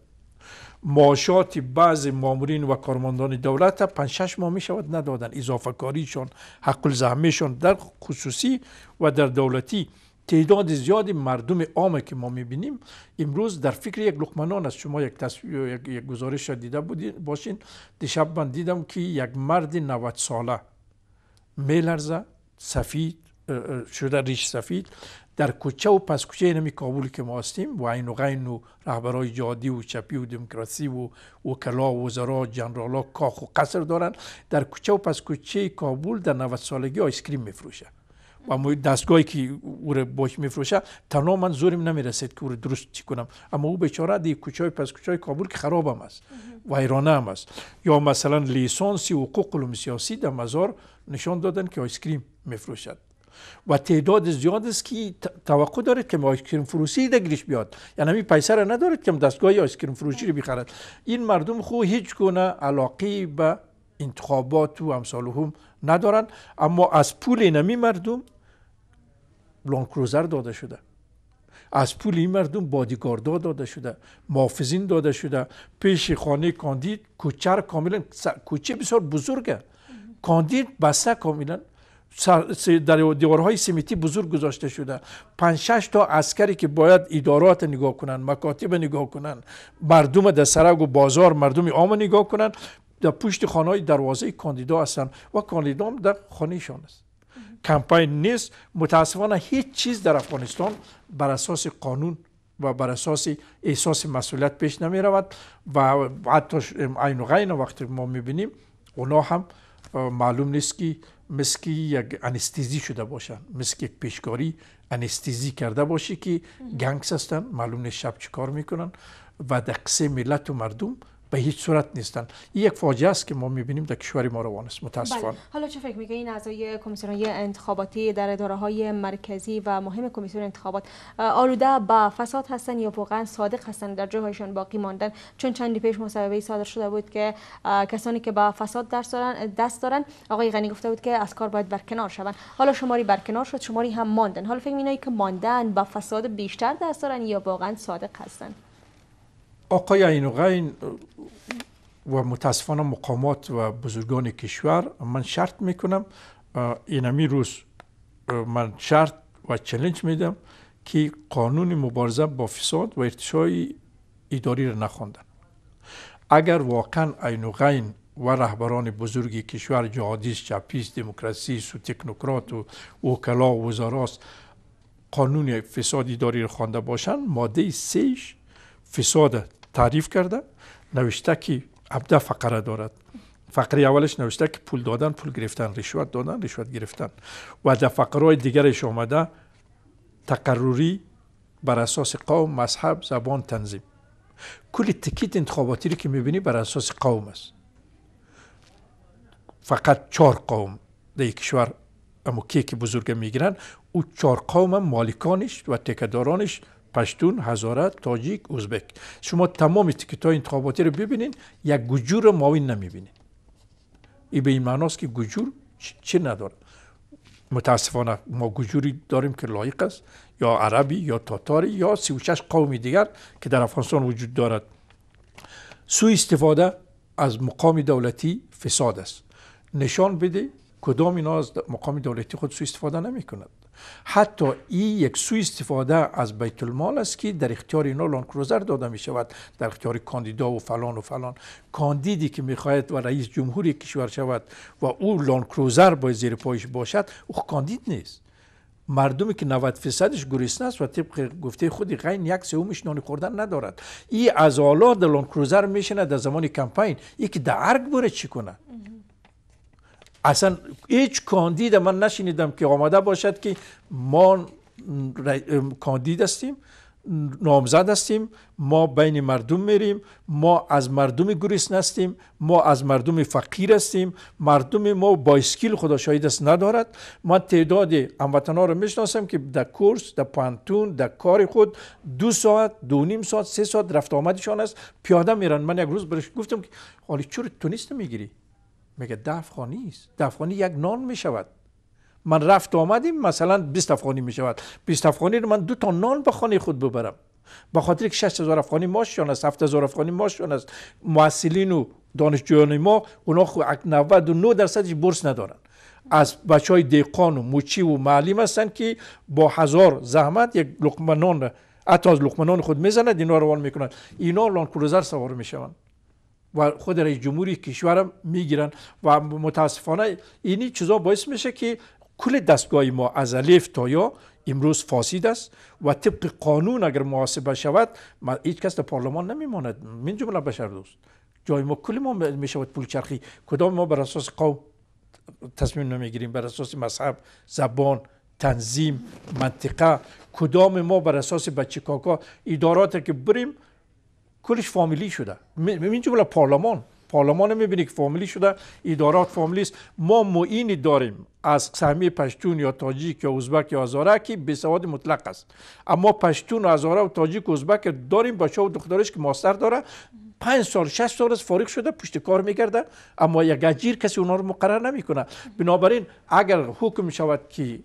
معاشات بعض مامورین و کارمندان دولت 5-6 ماه می شود ندادن، اضافه کاریشان، حق الزحمهشان در خصوصی و در دولتی. تعداد زیادی مردم عام که ما می بینیم امروز در فکر یک لقمه نان است. شما یک گزارش دیده باشین، دیشب من دیدم که یک مرد 90 ساله میلرزه، سفید شده، ریش سفید، در کوچه و پس کوچه اینمی کابل که ما هستیم و عین و غین و رهبرای جهادی و چپی و دموکراسی و وکلا و وزرا جنرالا کاخ و قصر دارن. در کوچه و پس کوچه کابل در 90 سالگی آیسکریم میفروشه و دستگاهی که او رو باش میفروشه تنها من زورم نمیرسید که او رو درست چی کنم، اما او بیچاره دی کوچه پس کوچه کابل که خراب هم است و ایرانه هم است. یا مثلا لیسانسی حقوق علوم سیاسی در مزار نشان دادن که آیسکریم میفروشد و تعداد زیاد است که توقع دارد که آیسکریم فروشی دگریش بیاد، یعنی همین پیسه را ندارد که دستگاه آیسکریم فروشی رو بخرد. این مردم خو هیچ گونه علاقه به انتخابات و امثالهم ندارن، اما از پول اینمی مردم لانکروزر داده شده، از پول این مردم بادیگاردها داده شده، محافظین داده شده. پیش خانه کاندید کوچه کاملا، کوچه بسیار بزرگه، کاندید بسته کاملا، در دیوارهای سیمتی بزرگ گذاشته شده. 5-6 تا عسکری که باید ادارات نگاه کنن، مکاتب نگاه کنن، مردم در سرک و بازار مردم عام نگاه کنن، در پشت خانه‌های دروازه کاندیدا هستن و کاندیدا هم در خانهشان است. کمپین نیست. متاسفانه هیچ چیز در افغانستان بر اساس قانون و بر اساس احساس مسئولیت پیش نمی رود و حتی عین و غین وقتی ما میبینیم اونا هم معلوم نیست که مثل یک انستیزی شده باشن، مثل یک پیشکاری انستیزی کرده باشه که گنگس هستن، معلوم نیست شب چی کار میکنن و در قصه ملت و مردم به هیچ صورت نیستن. این یک فاجعه است که ما میبینیم در کشور ما روان است متاسفانه. حالا چه فکر میگه این اعضای کمیسیون‌های انتخاباتی در اداره‌های مرکزی و مهم کمیسیون انتخابات آلوده به فساد هستن یا واقعا صادق هستن در جاهایشان باقی ماندن؟ چون چندی پیش مصوبه صادر شده بود که کسانی که به فساد دست دارن آقای غنی گفته بود که از کار باید برکنار شوند. حالا شماری برکنار شد، شماری هم ماندن. حالا فکر می‌کنید که ماندن به فساد بیشتر دست دارن یا واقعا صادق هستن؟ آقای عین و غین و متاسفانه مقامات و بزرگان کشور، من شرط میکنم اینمی روز من شرط و چالش میدم که قانون مبارزه با فساد و ارتشاء اداری را نخواندن. اگر واقعا عین و غین و رهبران بزرگ کشور، جهادیست، چپیست، دموکراسی و تکنوکرات و وکلا و وزراست قانون فساد اداری را خوانده باشند، ماده 3 فساد تعریف کرده، نوشته که 17 فقره دارد. فقره اولش نوشته که پول دادن، پول گرفتن، رشوت دادن، رشوت گرفتن و در فقره دیگرش آمده تقرری بر اساس قوم، مذهب، زبان، تنظیم. کل تکیت انتخاباتی رو که میبینی بر اساس قوم است. فقط 4 قوم در کشور اما که بزرگ میگیرن، او 4 قوم هم مالکانش و تکدارانش پشتون، هزاره، تاجیک، ازبک. شما تمام تیکت‌های انتخاباتی رو ببینین، یک گوجور معاون نمیبینین. این به این معناست که گوجور چی نداره. متاسفانه ما گوجوری داریم که لایق است، یا عربی یا تاتاری یا 36 قومی دیگر که در افغانستان وجود دارد. سوء استفاده از مقام دولتی فساد است. نشان بده کدام اینا از مقام دولتی خود سوء استفاده نمی کند. حتی این یک سوء استفاده از بیت المال است که در اختیار اینا لانکروزر داده می شود، در اختیار کاندیدا و فلان و فلان. کاندیدی که می خواهد و رئیس جمهوری کشور شود و او لانکروزر باید زیر پایش باشد، او کاندید نیست. مردمی که 90%ش گریسنه است و طبق گفته خود غین 1/3 نان خوردن ندارد. این از اعلی در لانکروزر میشنه در زمان کمپین، یکی در ارگ بره چی کنه؟ اصلا هیچ کاندید من نشنیدم که آماده باشد که ما کاندید هستیم، نامزد هستیم، ما بین مردم میریم، ما از مردم گریسنه هستیم، ما از مردم فقیر هستیم، مردم ما با اسکیل خدا شاهد است ندارد. من تعداد هموطنان رو میشناسم که در کورس، در پانتون، در کار خود 2 ساعت، 2.5 ساعت، 3 ساعت رفت آمدشان است، پیاده میرن. من یک روز برش گفتم که حالی چرا تو نیست میگیری؟ میگه 10 افغانی است. 10 افغانی یک نان میشود. من رفت آمدیم مثلا 20 افغانی میشود. 20 افغانی رو من 2 تا نان به خانه خود ببرم. به خاطر که 6000 افغانی ماششان است، 7000 افغانی ماششان است. محصلین و دانشجویان ما اونا 99% بورس ندارن. از بچهای دیقان و موچی و معلم هستن که با 1000 زحمت یک لقمه نان حتی از لقمه نان خود میزنند، اینا روان میکنند. اینا لانکروزر سوار میشوند و خود رئیس جمهوری کشورم میگیرن و متاسفانه اینی چیزا باعث میشه که کل دستگاه ما از الف تا یا امروز فاسد است و طبق قانون اگر محاسبه شود هیچ کس در پارلمان نمیماند، من جمله بشر دوست. جای ما کل ما میشود پول چرخی. کدام ما بر اساس قوم تصمیم نمیگیریم، بر اساس مذهب، زبان، تنظیم، منطقه. کدام ما بر اساس بچه کاکا ادارات که بریم کلش فامیلی شده. من جمله پارلمان میبینی که فامیلی شده، ادارات فامیلی است. ما معینی داریم از سهمیه پشتون یا تاجیک یا ازبک یا هزاره که بیسواد مطلق است، اما پشتون و هزاره و تاجیک و ازبک داریم، بچه و دخترش که ماستر داره 5 سال 6 سال از فارغ شده پشت کار میگرده، اما یک اجیر کسی اونا رو مقرر نمیکنه. بنابراین اگر حکم شود که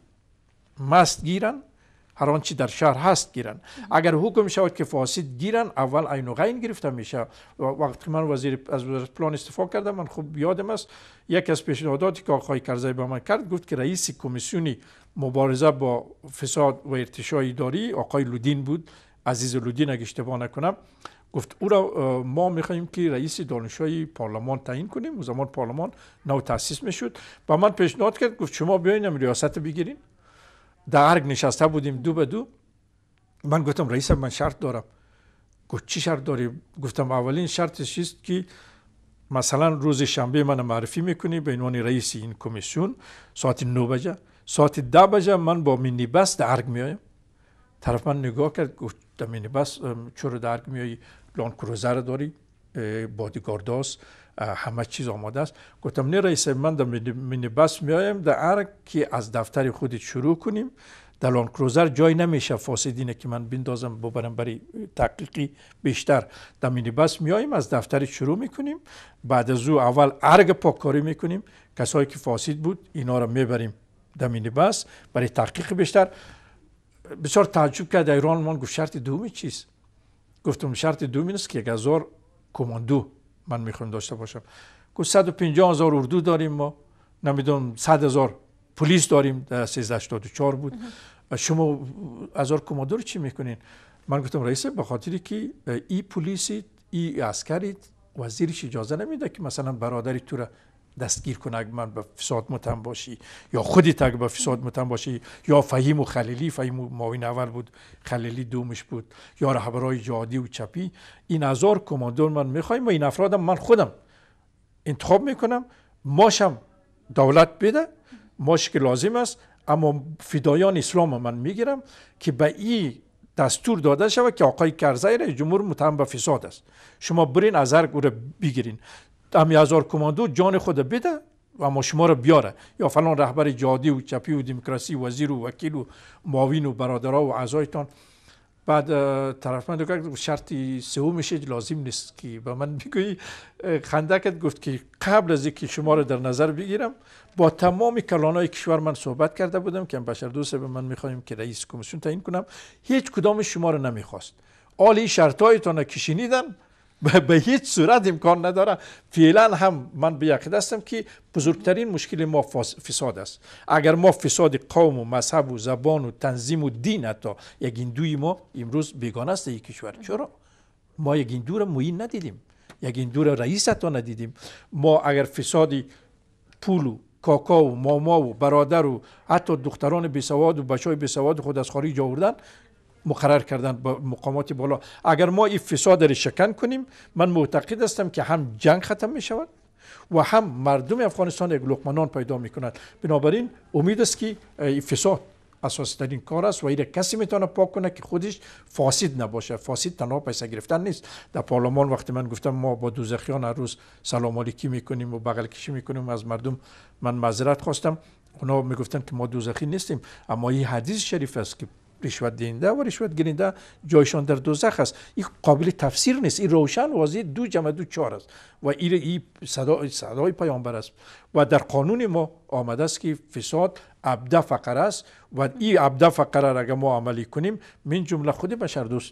مست گیرن، هر آنچه در شهر هست گیرن، اگر حکم شود که فاسد گیرن، اول عین و غین گرفته میشه. وقتی من از وزارت پلان استفاده کردم، من خوب یادم است یک از پیشنهاداتی که آقای کرزی به من کرد، گفت که رئیس کمیسیونی مبارزه با فساد و ارتشای اداری آقای لودین بود، عزیز لودین اگه اشتباه نکنم، گفت او را ما میخوایم که رئیس دانشگاه پارلمان تعیین کنیم. و زمان پارلمان نو تاسیس میشد، با من پیشنهاد کرد، گفت شما بیاین ریاست بگیرین. در ارگ نشسته بودیم 2 به 2. من گفتم رئیس من شرط دارم. گفت چی شرط داری؟ گفتم اولین شرطش است که مثلا روز شنبه من معرفی میکنی به عنوان رئیس این کمیسیون ساعت 9 بجه، ساعت 10 بجه من با مینی بس در ارگ میایم. طرف من نگاه کرد، گفت در مینی بس چرا در ارگ میایی؟ لان کروزر داری، بادیگارداست، همه چیز آماده است. گفتم نه رئیس، من در مینی بس میایم در ارگ که از دفتر خودت شروع کنیم. در لان کروزر جای نمیشه فاسدینه که من بندازم ببرم برای تحقیقی بیشتر. در مینی بس میایم از دفتر شروع میکنیم، بعد از او اول ارگ پاککاری میکنیم، کسایی که فاسد بود اینا رو میبریم در مینی بس برای تحقیق بیشتر. بسیار تعجب کرد ایران. من گفت شرط دومی چیست؟ گفتم شرط دومی است که 1000 کماندو من میخوام داشته باشم. گفت 150,000 اردو داریم ما، نمیدونم 100,000 پلیس داریم، در 1384 بود. شما 1000 کماندو رو چی میکنین؟ من گفتم رئیس، به خاطری که ای پلیسی، ای عسکری وزیرش اجازه نمیده که مثلا برادری تو را دستگیر کنه اگه من به فساد متهم باشی، یا خودت اگه به فساد متهم باشی، یا فهیم و خلیلی، فهیم معاون اول بود، خلیلی دومش بود، یا رهبرای جهادی و چپی. این 1000 کماندو من میخوایم و این افرادم من خودم انتخاب میکنم، ماشم دولت بده، ماش که لازم است، اما فدایان اسلام من میگیرم که به این دستور داده شود که آقای کرزی رئیس جمهور متهم به فساد است، شما برین از هر گوره بگیرین، امی 1000 کماندو جان خود بده و ما شما رو بیاره، یا فلان رهبر جهادی و چپی و دموکراسی، وزیر و وکیل و معاون و برادرها و اعضایتان. بعد طرف من گفت شرطی سومش لازم نیست که به من بگویی. خنده کرد، گفت که قبل از اینکه شما رو در نظر بگیرم با تمام کلانای کشور من صحبت کرده بودم که بشر دوست به من میخوایم که رئیس کمیسیون تعیین کنم، هیچ کدام شما رو نمیخواست. عالی شرطایتان که شنیدن به هیچ صورت امکان نداره. فعلا هم من به یقین هستم که بزرگترین مشکل ما فساد است. اگر ما فساد قوم و مذهب و زبان و تنظیم و دین، حتی یک هندوی ما امروز بیگانه است در کشور. چرا؟ ما یک هندو را معین ندیدیم، یک هندو را رئیس حتی ندیدیم. ما اگر فساد پول و کاکا و ماما و برادر و حتی دختران بیسواد و بچهای بیسواد خود از خارج آوردن مقرر کردن با مقامات بالا، اگر ما این فساد را شکن کنیم، من معتقد هستم که هم جنگ ختم می شود و هم مردم افغانستان یک لقمه نان پیدا می کنند. بنابراین امید است که این فساد اساسی ترین کار است و این کسی میتونه پاک کنه که خودش فاسد نباشه. فاسد تنها پیسه گرفتن نیست. در پارلمان وقتی من گفتم ما با دوزخیان هر روز سلام علیکی میکنیم و بغل کشی میکنیم از مردم، من معذرت خواستم. اونا میگفتن که ما دوزخی نیستیم، اما این حدیث شریف است که رشوت دهنده و رشوت گیرنده جایشان در دوزخ است. این قابل تفسیر نیست، این روشن واضح 2 × 2 = 4 است و این صدای پیامبر است و در قانون ما آمده است که فساد ابدا فقر است و این ابدا فقر را اگر ما عملی کنیم، من جمله خود بشر دوست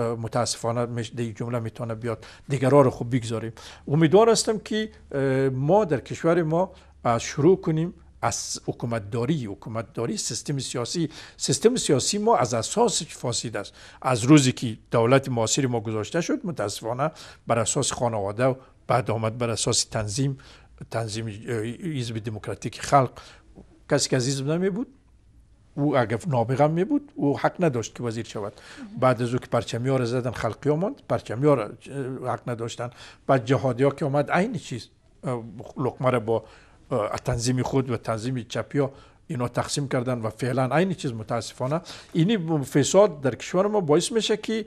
متاسفانه این جمله میتونه بیاد دیگران رو خوب بگذاریم. امیدوار هستم که ما در کشور ما شروع کنیم از حکومتداری سیستم سیاسی ما از اساس فاسد است. از روزی که دولت معاصر ما گذاشته شد متاسفانه بر اساس خانواده و بعد آمد بر اساس تنظیم حزب دموکراتیک خلق کسی که عزیز نمی بود او اگر نابغه می بود او حق نداشت که وزیر شود. بعد از او که پرچمی ها را زدن خلقی ها ماند، پرچمی ها را حق نداشتن. بعد جهادی ها که اومد عین چیز لقمه را با تنظیم خود و تنظیم چپی ها اینا تقسیم کردن و فعلا عین چیز متاسفانه اینی فساد در کشور ما باعث میشه که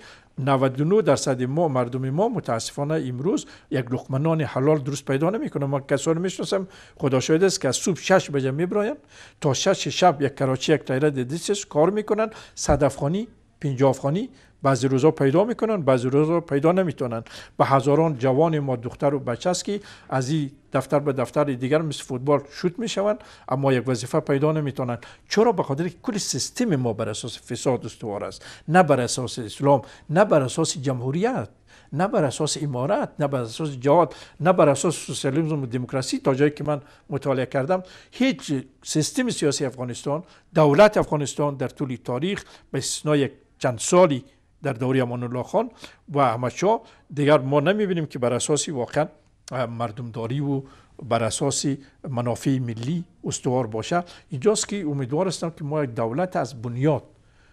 99% ما مردم ما متاسفانه امروز یک لقمه نان حلال درست پیدا نمیکنه. ما کسانی میشناسم خدا شاهد است که از صبح 6 بجه میبراین تا 6 شب یک کراچی یک تایره دیدیسش کار میکنن، 100 افغانی 50 افغانی بعضی روزا پیدا میکنن، بعضی روزا پیدا نمیتونن. به هزاران جوان ما دختر و بچه است که از این دفتر به دفتر دیگر مثل فوتبال شوت میشوند اما یک وظیفه پیدا نمیتونن. چرا؟ به خاطر که کل سیستم ما بر اساس فساد استوار است، نه بر اساس اسلام، نه بر اساس جمهوریت، نه بر اساس امارت، نه بر اساس جهاد، نه بر اساس سوسیالیسم و دموکراسی. تا جایی که من مطالعه کردم هیچ سیستم سیاسی افغانستان، دولت افغانستان در طول تاریخ به استثنای چند سالی در دوره امان الله خان و احمد شاه دیگر ما نمیبینیم که بر اساس واقعا مردمداری و بر اساس منافع ملی استوار باشه. اینجاست که امیدوار هستم که ما یک دولت از بنیاد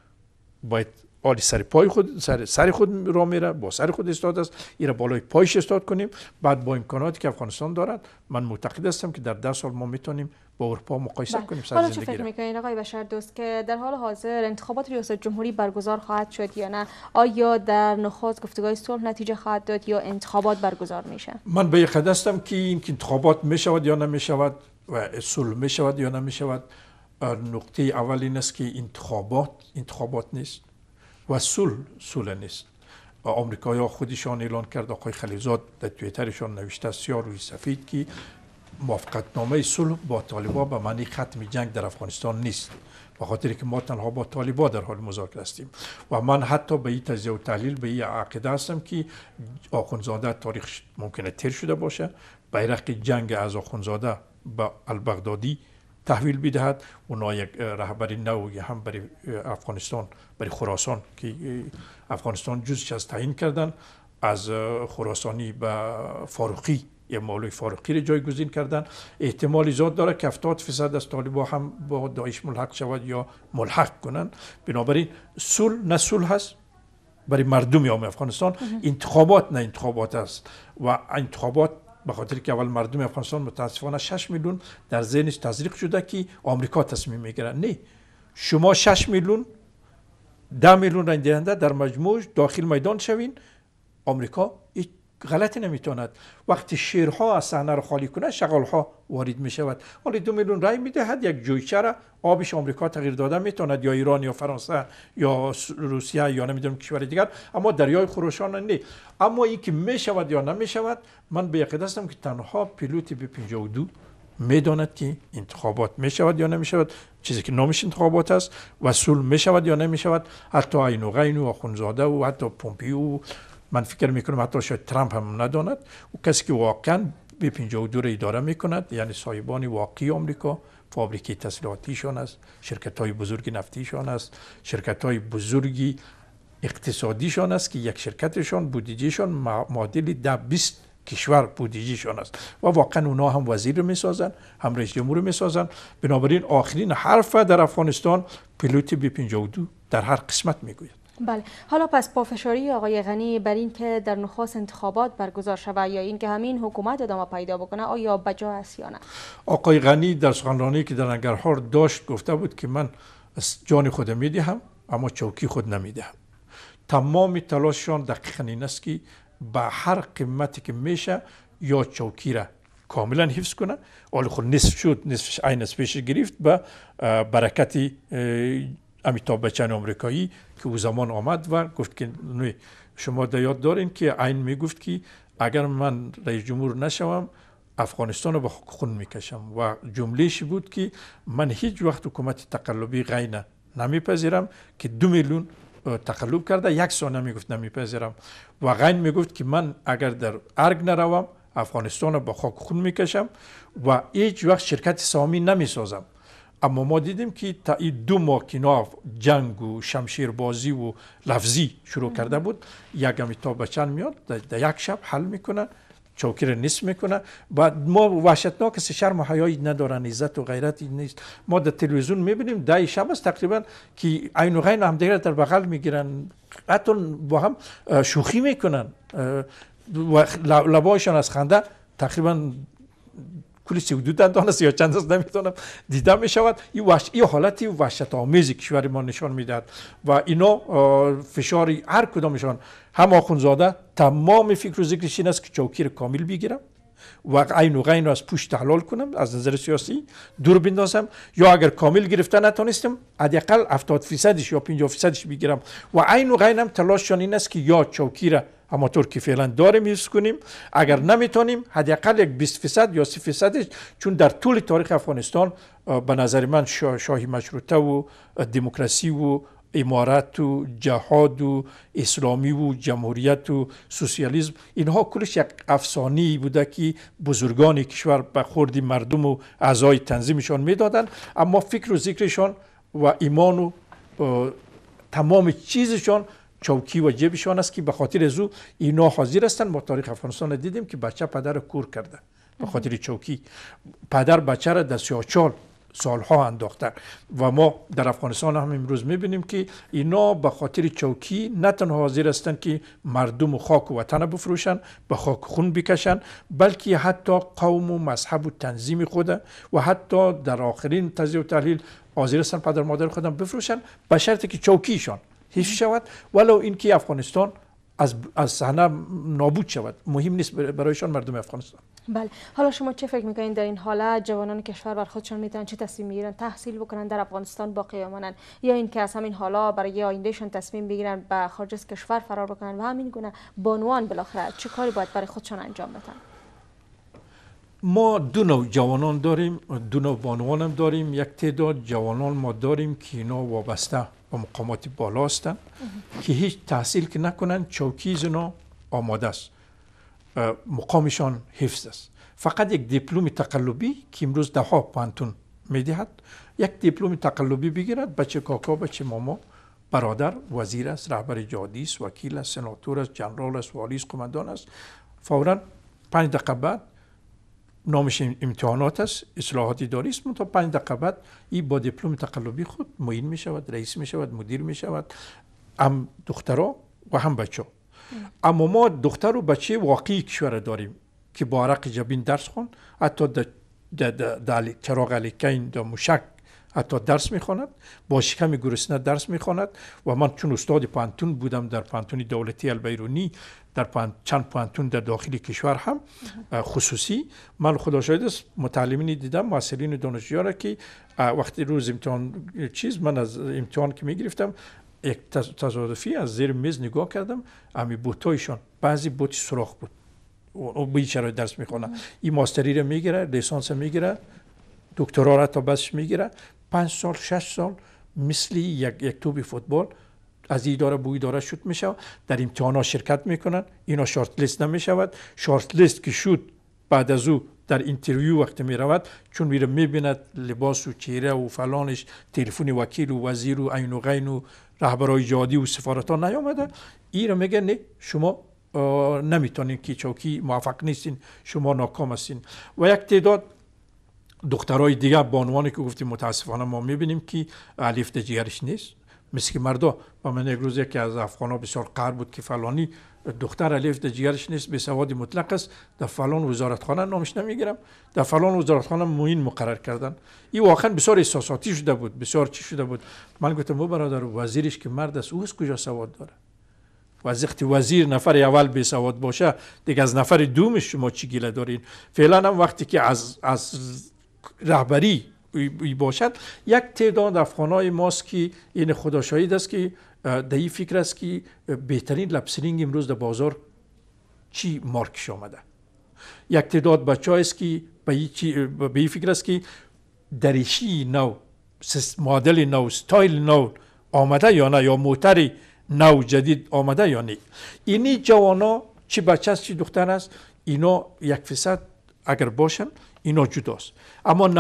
باید عالی سر پای خود سر خود را میره، با سر خود استاد است، این را بالای پایش استاد کنیم. بعد با امکاناتی که افغانستان دارد من معتقد هستم که در 10 سال ما میتونیم با اروپا مقایسه کنیم سر حالا زندگی. چه فکر میکنین آقای بشردوست که در حال حاضر انتخابات ریاست جمهوری برگزار خواهد شد یا نه؟ آیا در نخست گفتگوهای صلح نتیجه خواهد داد یا انتخابات برگزار میشه؟ من به یقین هستم که این انتخابات میشود یا نمیشود و صلح میشود یا نمیشود. نقطه اول این است که انتخابات نیست و صلح نیست. آمریکایی‌ها خودشان اعلان کرد، آقای خلیلزاد در توییترشان نوشته سیاه روی سفید که موافقتنامه صلح با طالبان به معنی ختم جنگ در افغانستان نیست، به خاطر که ما تنها با طالبان در حال مذاکره هستیم. و من حتی به این تجزیه و تحلیل به این عقیده هستم که آخوندزاده تاریخ ممکنه تیر شده باشه، بیرق جنگ از آخوندزاده به البغدادی تحویل بدهد. اونا یک رهبری نوعی هم برای افغانستان، برای خراسان که افغانستان جزش از تعیین کردن، از خراسانی به فاروقی یک مولوی فاروقی را جایگزین کردن. احتمالی زیاد داره که 70% از طالبان هم با داعش ملحق شود یا ملحق کنن. بنابراین صلح نه صلح هست برای مردم عام افغانستان، انتخابات نه انتخابات است. و انتخابات به خاطر که اول مردم افغانستان متاسفانه 6 میلیون در ذهنش تزریق شده که آمریکا تصمیم میگیره. نه، شما 6 میلیون 10 میلیون رای دهنده در مجموع داخل میدان شوین، آمریکا هیچ غلطی نمیتواند. وقتی شیرها از صحنه را خالی کنه شغالها وارد می شود. حالا 2 میلیون رای میدهد، یک جویچه را آبش آمریکا تغییر داده میتواند، یا ایران یا فرانسه یا روسیه یا نمیدونم کشور دیگر، اما دریای خراسان نه. اما این که می شود یا نمی شود، من به یقین هستم که تنها پیلوت به 52 میداند که انتخابات می شود یا نمی شود، چیزی که نامش انتخابات است، و صلح می شود یا نمی شود. حتی عین و غین و آخوندزاده و حتی پومپیو، من فکر میکنم حتی شاید ترامپ هم نداند، و کسی که واقعا به 52 را اداره میکند یعنی صاحبان واقعی آمریکا، فابریکه تسلیحاتیشان است، شرکت های بزرگ نفتیشان است، شرکت های بزرگی اقتصادیشان است که یک شرکتشان بودجهشان معادل 10-20 کشور بودجهشان است و واقعا اونا هم وزیر میسازن، هم رئیس جمهور میسازن. بنابراین آخرین حرف در افغانستان پیلوت بی 52 در هر قسمت میگوید. بله، حالا پس پافشاری آقای غنی بر این که در نخست انتخابات برگزار شود یا این که همین حکومت ادامه پیدا بکنه آیا بجا است یا نه؟ آقای غنی در سخنرانی که در ننگرهار داشت گفته بود که من جان خود میدهم اما چوکی خود نمیدهم. تمام تلاششان دقیقاً این است که به هر قیمتی که میشه یا چوکی را کاملا حفظ کنه. حالا خود نصف شد، نصفش عین از پیش گرفت به برکت امیتاب بچن آمریکایی که او زمان آمد و گفت که شما در یاد دارین که عین میگفت که اگر من رئیس جمهور نشوم افغانستان رو به خون میکشم، و جملهش بود که من هیچ وقت حکومت تقلبی غیر نمیپذیرم که 2 میلیون تقلب کرده، 1 ثانیه میگفت نمیپذیرم. و غین میگفت که من اگر در ارگ نروم افغانستان رو به خاک خون میکشم و هیچ وقت شرکت سهامی نمیسازم. اما ما دیدیم که تا این 2 ماه که جنگ و شمشیربازی و لفظی شروع کرده بود، یک امیتاب بچن میاد در یک شب حل میکنه چوکی را نصف میکنه و ما وحشتناک است، شرم و حیایی ندارن، عزت و غیرتی نیست. ما در تلویزیون میبینیم 10 شب است تقریبا که عین و غین همدیگر در بغل میگیرن، حتی با هم شوخی میکنن و لبایشان از خنده تقریبا کلی 32 دندان است یا چند است نمیتونم دیده می شود. این حالتی وحشت آمیزی کشور ما نشان میدهد و اینا فشاری هر کدامشان، هم آخوندزاده تمام فکر و ذکرش این است که چوکی رو کامل بگیرم و عین و غین رو از پشت حلال کنم، از نظر سیاسی دور بندازم، یا اگر کامل گرفته نتونستم حداقل 70% یا 50% بگیرم و عین و غین هم تلاششان این است که یا چوکی را همانطور که فعلا داریم حفظ کنیم، اگر نمیتونیم حداقل یک 20% یا 30%، چون در طول تاریخ افغانستان به نظر من شاهی مشروطه و دموکراسی و امارت و جهاد و اسلامی و جمهوریت و سوسیالیسم اینها کلش یک افسانه‌ای بوده که بزرگان کشور به خورد مردم و اعضای تنظیمشان میدادن، اما فکر و ذکرشان و ایمان و تمام چیزشان چوکی و جیبشان است که به خاطر ازو اینا حاضر هستند. ما تاریخ افغانستان دیدیم که بچه پدر رو کور کرده به خاطر چوکی، پدر بچه را در 34 سالها انداخته و ما در افغانستان هم امروز میبینیم که اینا به خاطر چوکی نه تنها حاضر هستند که مردم و خاک و وطن بفروشن، به خاک خون بکشن، بلکه حتی قوم و مذهب و تنظیم خود و حتی در آخرین تجزیه و تحلیل حاضر هستند پدر مادر خودم بفروشن به شرطی که چوکیشان حفظ شود، ولو اینکه افغانستان از صحنه نابود شود. مهم نیست برایشان مردم افغانستان. بله، حالا شما چه فکر میکنین در این حالت جوانان کشور بر خودشان میتونن چه تصمیم بگیرن؟ تحصیل بکنن در افغانستان باقی بمانن، یا اینکه از همین حالا برای آیندهشان تصمیم بگیرن به خارج از کشور فرار بکنن؟ و همین گونه بانوان بالاخره چه کاری باید برای خودشان انجام بدن؟ ما دو نوع جوانان داریم، دو نوع بانوان هم داریم. یک تعداد جوانان ما داریم که اینا وابسته با مقامات بالا هستند که هیچ تحصیل که نکنن، چوکی اینا آماده است، مقامشان حفظ است، فقط یک دیپلم تقلبی که امروز ده ها پانتون میدهد، یک دیپلم تقلبی بگیرد، بچه کاکا، بچه ماما، برادر وزیر است، رهبر جهادی است، وکیل است، سناتور است، جنرال است، والی است، قماندان است، فوراً 5 دقیقه بعد نامش امتحانات است، اصلاحات اداری است، تا 5 دقیقه بعد این با دیپلم تقلبی خود معین می شود، رئیس می شود، مدیر می شود، هم دخترها و هم بچه ها. اما ما دختر و بچه واقعی کشور داریم که با عرق جبین درس خون، حتی در چراغ علیکین در مشک حتی درس میخواند، با شکم گرسنه درس میخواند. و من چون استاد پانتون بودم در پانتون دولتی البیرونی، در چند پانتون در داخل کشور هم خصوصی، من خدا شاهد است متعلمین دیدم، معلمین دانشجویان را که وقتی روز امتحان من از امتحان که میگرفتم یک تصادفی از زیر میز نگاه کردم، امی بوتایشان بعضی بوت سوراخ بود، او بیچاره درس میخونه، این ماستری را میگیره، لیسانس میگیره، دکترا را تا بسش میگیره، 5 سال 6 سال مثل یک توپ فوتبال از اداره به اداره شد میشه، در امتحانات شرکت میکنن، اینا شارت لیست نمیشود، شارت لیست که شد بعد از او در اینترویو وقت میرود، چون میره میبیند لباس و چهره و فلانش، تلفن وکیل و وزیر و عین و غین و رهبرای جهادی و سفارت ها نیامده، این رو میگه نه شما نمیتونین که چوکی موفق نیستین، شما ناکام هستین. و یک تعداد دخترای دیگه بانوانی که گفتیم متاسفانه ما میبینیم که الف در جیگرش نیست، مثل که مردا. و من یک روز یکی از افغانا بسیار قهر بود که فلانی دختر الف در جیگرش نیست، به سواد مطلق است، در فلان وزارتخانه نامش نمیگیرم، در فلان وزارتخانه معین مقرر کردن. این واقعا بسیار احساساتی شده بود، بسیار چی شده بود. من گفتم برادر، وزیرش که مرد است، او از کجا سواد داره؟ وقتی وزیر نفر اول به سواد باشه دیگه از نفر دومش شما چی گله دارین؟ فعلا هم وقتی که از رهبری باشد، یک تعداد افغانای ماست که این خدا شاهد است که در این فکر است که بهترین لپسرینگ امروز در بازار چی مارکش آمده. یک تعداد بچه است که به این فکر است که دریشی نو، مدل نو، استایل نو آمده یا نه، یا موتر نو جدید آمده یا نه. اینی جوانا چی بچه است چی دختر است، اینا 1% اگر باشن اینا جداست. اما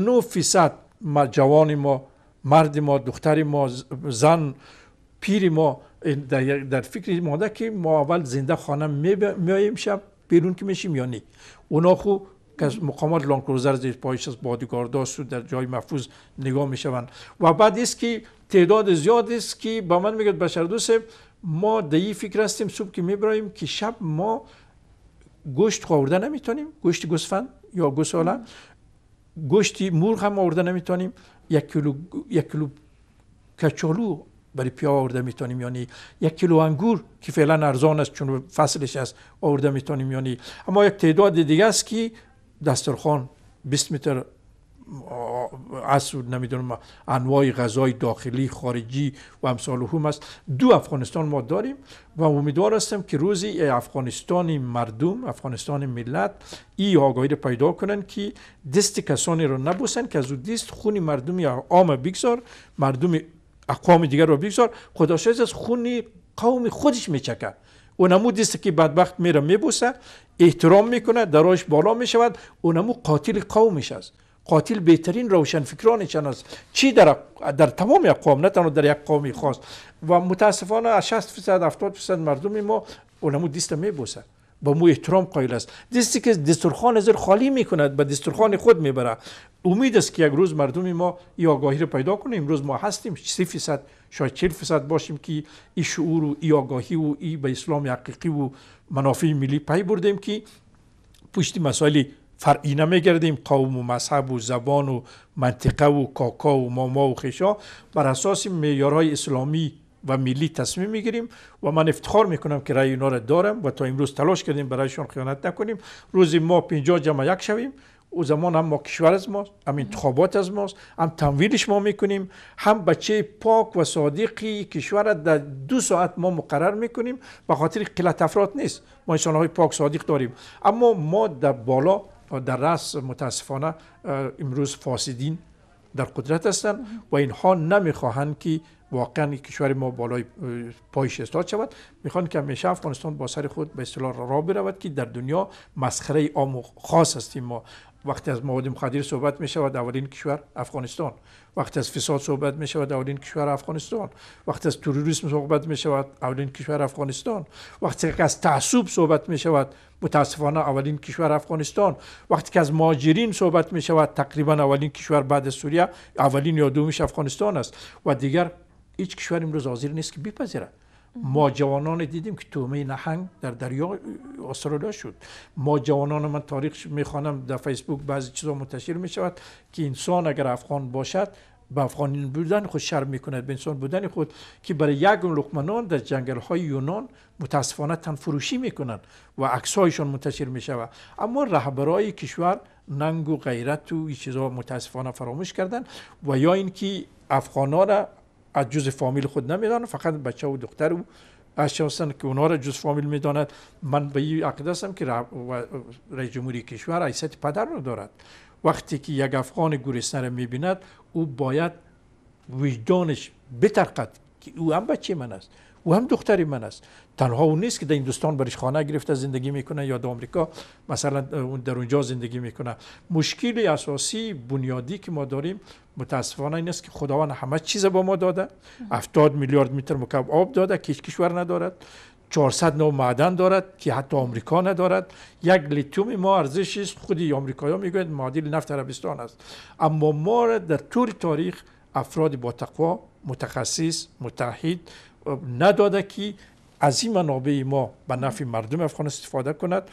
99% جوان ما، مرد ما، دختر ما، زن، پیر ما در فکر ماده که ما اول زنده خانه میاییم شب بیرون که میشیم یا نه. اونا خو که از مقامات لانکروزر زیر پایش از بادیگاردها سود در جای محفوظ نگاه میشوند و بعد است که تعداد زیاد است که با من میگه بشردوست ما دایی فکر هستیم صبح که میبراییم که شب ما گوشت خورده نمیتونیم، گوشت گوسفند یا گوساله، گوشت مرغ هم آورده نمیتونیم، یک کیلو کچالو برای پیا آورده میتونیم، یعنی 1 کیلو انگور که فعلا ارزان است چون فصلش است آورده میتونیم، یعنی اما یک تعداد دیگه است که دسترخوان 20 متر از نمیدونم انواع غذای داخلی خارجی و امثال هم است. 2 افغانستان ما داریم و امیدوار هستم که روزی افغانستان مردم، افغانستان ملت این آگاهی رو پیدا کنن که دست کسانی رو نبوسن که از اون دست خون مردم یا عام بگذار، مردم اقوام دیگر رو بگذار، خدا شاید از خون قوم خودش میچکه. اونمو دسته که بدبخت میره میبوسه، احترام میکنه، دراش بالا میشود، اونمو قاتل قومش است. قاتل بهترین روشنفکرانشان است، چی در تمام اقوام، نه تنها در یک قومی خاص. و متاسفانه 60% 70% مردم ما اونمو دست میبوسه، با مو احترام قائل است. دستی که دسترخوان از خالی میکند به دسترخوان خود میبره. امید است که یک روز مردم ما این آگاهی رو پیدا کنیم. امروز ما هستیم 30% شاید 40% باشیم که این شعور و این آگاهی و این به اسلام حقیقی و منافع ملی پی بردیم که پشت مسائل فرعی نمیگردیم، قوم و مذهب و زبان و منطقه و کاکا و ماما و خیشا، بر اساس معیارهای اسلامی و ملی تصمیم میگیریم و من افتخار میکنم که رأی اونا را دارم و تا امروز تلاش کردیم برایشان خیانت نکنیم. روزی ما 50 جمع 1 شویم، او زمان هم ما کشور از ماست، هم انتخابات از ماست، هم تمویلش ما میکنیم، هم بچه پاک و صادقی کشور در 2 ساعت ما مقرر میکنیم. به خاطر قلت افراد نیست، ما انسانهای پاک صادق داریم، اما ما در بالا در رأس متاسفانه امروز فاسدین در قدرت هستند و اینها نمیخواهند که واقعا کشور ما بالای پایش استاد شود. میخوان که همیشه افغانستان با سر خود به اصطلاح راه برود که در دنیا مسخره عام و خاص هستیم. ما وقتی از مواد مخدر صحبت می شود اولین کشور افغانستان، وقتی از فساد صحبت می شود اولین کشور افغانستان، وقتی از تروریسم صحبت می شود اولین کشور افغانستان، وقتی که از تعصب صحبت می شود متاسفانه اولین کشور افغانستان، وقتی که از مهاجرین صحبت می شود تقریبا اولین کشور بعد از سوریه اولین یا دومیش افغانستان است و دیگر هیچ کشور امروز حاضر نیست که بپذیره. ما جوانان دیدیم که تومه نهنگ در دریا استرالیا شد. ما جوانان، من تاریخ میخوانم در فیسبوک بعضی چیزا منتشر میشود که انسان اگر افغان باشد به افغانی بودن خود شرم میکند، به انسان بودن خود، که برای یک لقمه نان در جنگل های یونان متاسفانه تن فروشی میکنند و عکسایشان منتشر میشود. اما رهبرای کشور ننگ و غیرت و این چیزا متاسفانه فراموش کردن و یا اینکه افغانا را از جز فامیل خود نمیدانند، فقط بچه و دختر و اشخاصن که اونا را جز فامیل میداند. من به این عقیده هستم که رئیس جمهوری کشور حیثیت پدر را دارد. وقتی که یک افغان گرسنه را میبیند او باید وجدانش بترقد که او هم بچه من است، او هم دختری من است. تنها اون نیست که در هندوستان برش خانه گرفته زندگی میکنه یا در آمریکا مثلا در اونجا زندگی میکنه. مشکل اساسی بنیادی که ما داریم متاسفانه این است که خداوند همه چیز با ما داده. 70 میلیارد متر مکعب آب داده که هیچ کشور ندارد، 400 نوع معدن دارد که حتی آمریکا ندارد. یک لیتیوم ما ارزشش خودی آمریکایی‌ها میگوید معادل نفت عربستان است. اما ما را در طول تاریخ افراد با تقوا، متخصص، متحد نداده که از این منابع ما به نفع مردم افغان استفاده کند.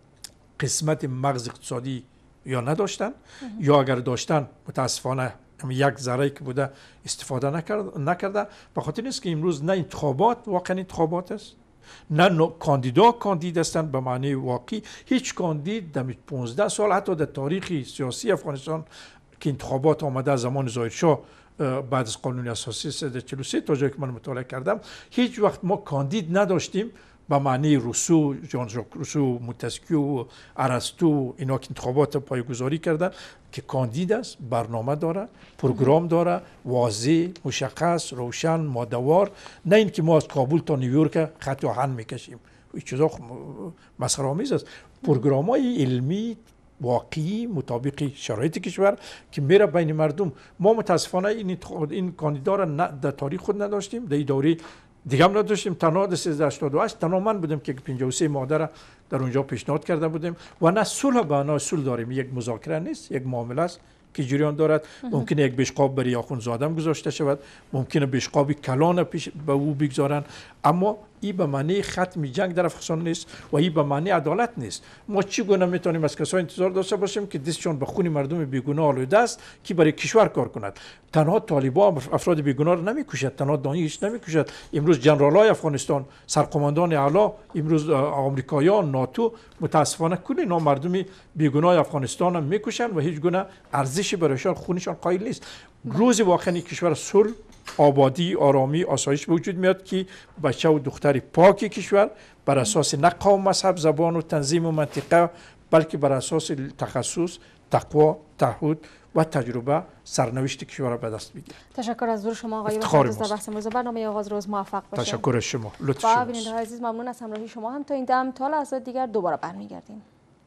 قسمت مغز اقتصادی یا نداشتن یا اگر داشتن متاسفانه یک ذره که بوده استفاده نکرده. به خاطر نیست که امروز نه انتخابات واقعا انتخابات است، نه کاندید هستند به معنی واقعی. هیچ کاندید در 15 سال حتی در تاریخ سیاسی افغانستان که انتخابات آمده زمان ظاهرشاه بعد از قانون اساسی 343 تا جایی که من مطالعه کردم، هیچ وقت ما کاندید نداشتیم به معنی روسو، ژان ژاک روسو، مونتسکیو، ارسطو، اینا که انتخابات پایه‌گذاری کردن که کاندید است، برنامه داره، پروگرام داره، واضح، مشخص، روشن، ماده‌وار. نه اینکه ما از کابل تا نیویورک خط آهن میکشیم. این چیزا مسخره آمیز است. پروگرام‌های علمی واقعی مطابق شرایط کشور که میره بین مردم. ما متاسفانه این کاندیدا را در تاریخ خود نداشتیم. در دوره دیگه هم نداشتیم. تنها در 1388 تنها من بودم که 53 ماده را در اونجا پیشنهاد کرده بودیم و نه صلح به نام صلح داریم، یک مذاکره نیست، یک معامله است که جریان دارد. ممکنه یک بشقاب برای آخوندزاده گذاشته شود، ممکنه بشقابی کلان پیش به او بگذارن، اما این به معنی ختم جنگ در افغانستان نیست و این به معنی عدالت نیست. ما چگونه میتونیم از کسایی انتظار داشته باشیم که دستشون به خون مردم بیگناه آلوده است که برای کشور کار کند؟ تنها طالبان افراد بیگناه را نمیکشد، تنها دانیش نمیکشد. امروز جنرالای افغانستان، سرقماندان اعلی، امروز آمریکایان، ناتو، متاسفانه کل اینا مردم بیگناه افغانستان هم میکشند و هیچ گونه ارزشی برایشان خونشان قائل نیست. روز واقعی کشور صلح، آبادی، آرامی، آسایش به وجود میاد که بچه و دختر پاک کشور بر اساس نه قوم، مذهب، زبان و تنظیم و منطقه، بلکه بر اساس تخصص، تقوا، تعهد و تجربه سرنوشت کشور را به دست بگیرد. تشکر از حضور شما آقای بشردوست در بحث امروز برنامه آغاز روز. موفق باشید. تشکر از شما. لطف شما. بیننده های عزیز ممنون از همراهی شما. هم تا این دم تا لحظات دیگر دوباره برمیگردیم.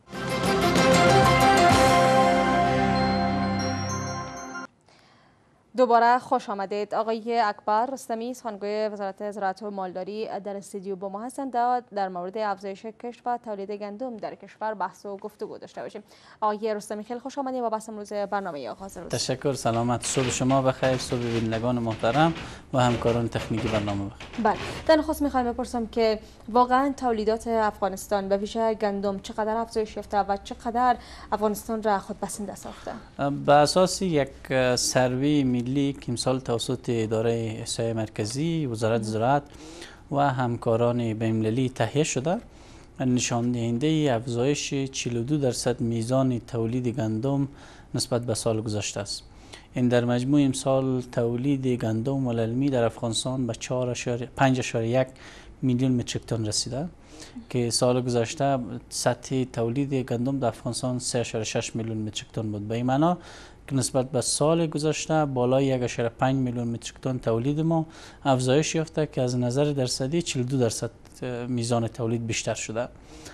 دوباره خوش آمدید. آقای اکبر رستمی، سخنگوی وزارت زراعت و مالداری در استودیو با ما هستند. در مورد افزایش کشت و تولید گندم در کشور بحث و گفتگو داشته باشیم. آقای رستمی خیلی خوش آمدید با بحث امروز برنامه آغاز روز. تشکر. سلامت. صبح شما بخیر، صبح بینندگان محترم و همکاران تکنیکی برنامه بخیر. بله، در نخست میخوایم بپرسم که واقعا تولیدات افغانستان به ویژه گندم چقدر افزایش یافته و چقدر افغانستان را خودبسنده ساخته؟ به اساس یک سروی ملی که امسال توسط اداره احصای مرکزی، وزارت زراعت و همکاران بین‌المللی تهیه شده، نشان دهنده افزایش 42% میزان تولید گندم نسبت به سال گذشته است. این در مجموع امسال تولید گندم علمی در افغانستان به 5.1 میلیون متریک تن رسیده که سال گذشته سطح تولید گندم در افغانستان 3.6 میلیون متریک تن بود. به این معنا که نسبت به سال گذشته بالای 1.5 میلیون متریک تن تولید ما افزایش یافته که از نظر درصدی 42% میزان تولید بیشتر شده.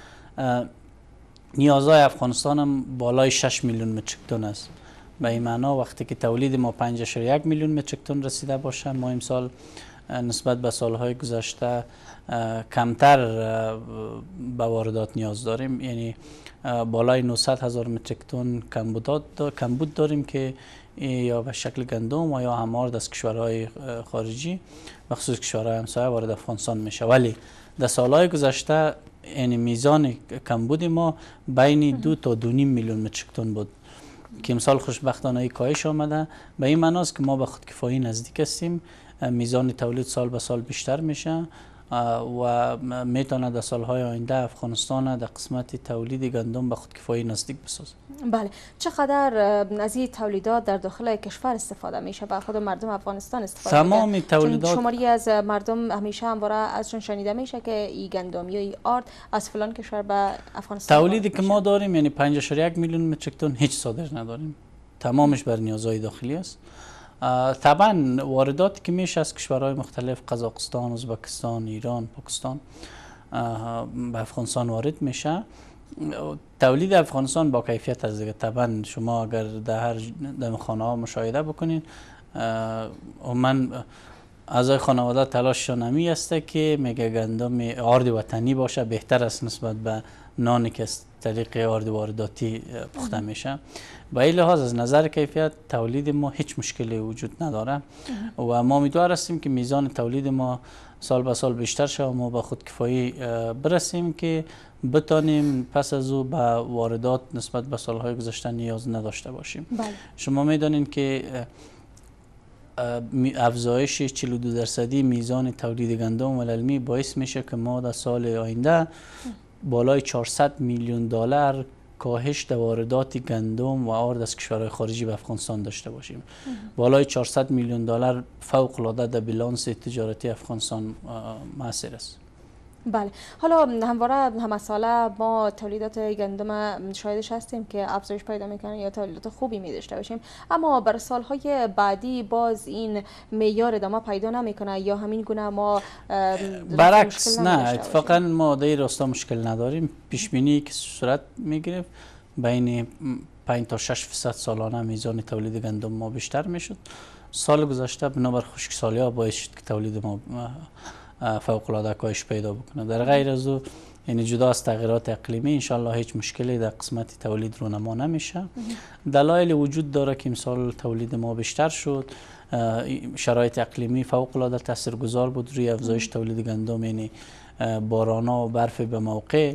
نیازهای افغانستان هم بالای 6 میلیون متریک تن است. به این معنا وقتی که تولید ما 5.1 میلیون متریک تن رسیده باشه، ما امسال نسبت به سالهای گذشته کمتر به واردات نیاز داریم، یعنی بالای 900,000 متریک تن کمبود داریم که یا به شکل گندم و یا همارد از کشورهای خارجی و خصوص کشورهای همسایه وارد افغانستان میشه. ولی در سالهای گذشته یعنی میزان کمبود ما بین 2 تا 2.5 میلیون متریک تن بود که امسال خوشبختانه کاهش آمده. به این معناست که ما به خودکفایی نزدیک هستیم. میزان تولید سال به سال بیشتر میشه و میتونه در سالهای آینده افغانستان در قسمت تولید گندم به خودکفایی نزدیک بسازه. بله، چقدر از این تولیدات در داخل کشور استفاده میشه و خود مردم افغانستان استفاده تمام میکنه؟ تولیدات شماری از مردم همیشه همواره ازشون شنیده میشه که این گندم یا این آرد از فلان کشور به افغانستان تولیدی که ما داریم یعنی 5.1 میلیون متریک تن هیچ صادر نداریم، تمامش بر نیازهای داخلی است. طبعا وارداتی که میشه از کشورهای مختلف، قزاقستان، ازبکستان، ایران، پاکستان به افغانستان وارد میشه. تولید افغانستان با کیفیت است دیگه. طبعا شما اگر در هر خانه ها مشاهده بکنین، من اعضای خانواده تلاششان همی است که میگه گندم آرد وطنی باشه بهتر است نسبت به نانی که از طریق آرد وارداتی پخته میشه. به این لحاظ از نظر کیفیت تولید ما هیچ مشکلی وجود نداره و ما امیدوار هستیم که میزان تولید ما سال به سال بیشتر شه و ما به خودکفایی برسیم که بتانیم پس از او به واردات نسبت به سالهای گذشته نیاز نداشته باشیم. بله. شما میدانین که افزایش 42% میزان تولید گندم علمی باعث میشه که ما در سال آینده بالای 400 میلیون دلار کاهش در واردات گندم و آرد از کشورهای خارجی به افغانستان داشته باشیم. بالای 400 میلیون دلار فوق العاده در بیلانس تجارتی افغانستان مؤثر است. بله، حالا همواره همه ساله ما تولیدات گندم شاهدش هستیم که افزایش پیدا میکنه یا تولیدات خوبی می داشته باشیم، اما بر سالهای بعدی باز این معیار ادامه پیدا نمیکنه یا همین گونه ما برعکس نه، اتفاقا ما در راستا مشکل نداریم. پیش بینی که صورت میگرفت بین 5 تا 6% سالانه میزان تولید گندم ما بیشتر میشد. سال گذشته بنابر خشکسالی ها باعث شد که تولید ما فوق العاده کاهش پیدا بکنه. در غیر از او یعنی جدا از تغییرات اقلیمی انشالله هیچ مشکلی در قسمت تولید رونما نمیشه. دلایل وجود داره که امسال تولید ما بیشتر شد. شرایط اقلیمی فوق العاده تاثیرگذار بود روی افزایش تولید گندم، یعنی بارانا و برف به موقع،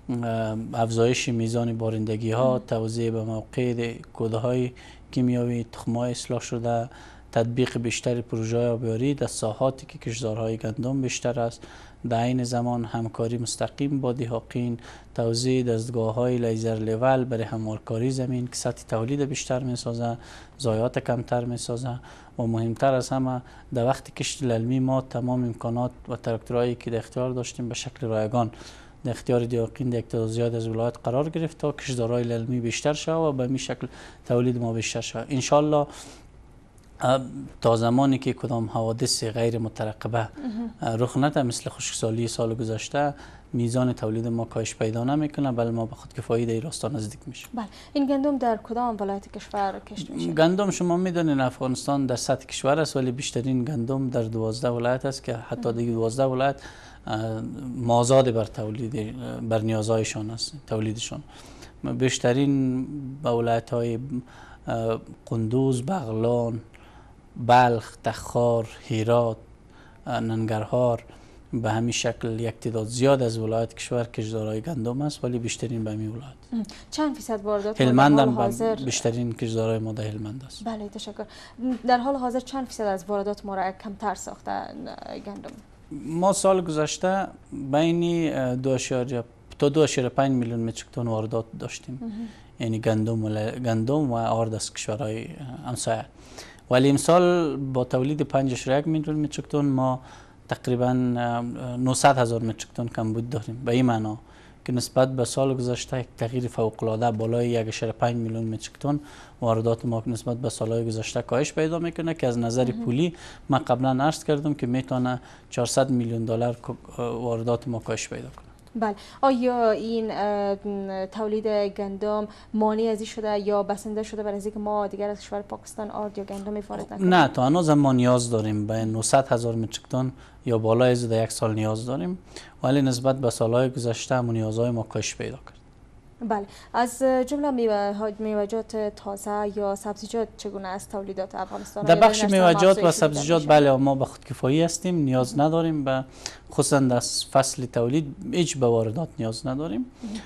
افزایش میزان بارندگی ها، توزیع به موقع کود های کیمیاوی، تخم‌های اصلاح شده، تطبیق بیشتر پروژه آبیاری در ساحاتی که کشتزارهای گندم بیشتر است، در این زمان همکاری مستقیم با دهاقین، توزیع دستگاه‌های لیزر لیول برای هموارکاری زمین که سطح تولید بیشتر می‌سازه، ضایعات کمتر می‌سازه و مهمتر از همه در وقت کشت للمی ما تمام امکانات و تراکتورهایی که در اختیار داشتیم به شکل رایگان در اختیار دهاقین در تعداد زیاد از ولایت قرار گرفت تا کشتزارهای للمی بیشتر شود و به این شکل تولید ما بیشتر شود. انشالله تا زمانی که کدام حوادث غیر مترقبه رخ نده مثل خشکسالی سال گذشته، میزان تولید ما کاهش پیدا نمیکنه، بلکه ما به خودکفایی در این راستا نزدیک میشه. بله، این گندم در کدام ولایت کشور کشت میشه؟ گندم شما میدونین افغانستان در سطح کشور است، ولی بیشترین گندم در 12 ولایت است که حتی دیگه 12 ولایت مازاد بر تولید بر نیازهایشان است تولیدشان. بیشترین به ولایت‌های قندوز، بغلان، بلخ، تخار، هرات، ننگرهار به همین شکل یک تعداد زیاد از ولایت کشور کشتزارهای گندم است، ولی بیشترین به همین ولایت. چند فیصد واردات هلمند هم بیشترین کشتزارهای ما در هلمند است. بله تشکر. در حال حاضر چند فیصد از واردات ما را کمتر ساخته گندم؟ ما سال گذشته بین 2.5 میلیون متریک تن واردات داشتیم، یعنی گندم و آرد از کشورهای همسایه. ولی امسال با تولید 5.1 میلیون متریک تن ما تقریبا 900,000 متریک تن کمبود داریم. به این معنا که نسبت به سال گذشته یک تغییر فوق العاده بالای 1.5 میلیون متریک تن واردات ما نسبت به سالهای گذشته کاهش پیدا میکنه که از نظر پولی ما قبلا عرض کردم که میتونه 400 میلیون دلار واردات ما کاهش پیدا کنه. بله، آیا این تولید گندم مانع ازی شده یا بسنده شده برای اینکه ما دیگر از کشور پاکستان آرد یا گندم وارد نکنیم؟ نه، تا هنوز ما نیاز داریم به 900,000 متریک تن یا بالای از یک سال نیاز داریم، ولی نسبت به سالهای گذشته هم نیازهای ما کاهش پیدا کرد. بله، از جمله میوه‌جات تازه یا سبزیجات چگونه است تولیدات افغانستان؟ در بخش میوه‌جات و سبزیجات بله ما به خودکفایی هستیم، نیاز نداریم به خصوصا در فصل تولید هیچ به واردات نیاز نداریم.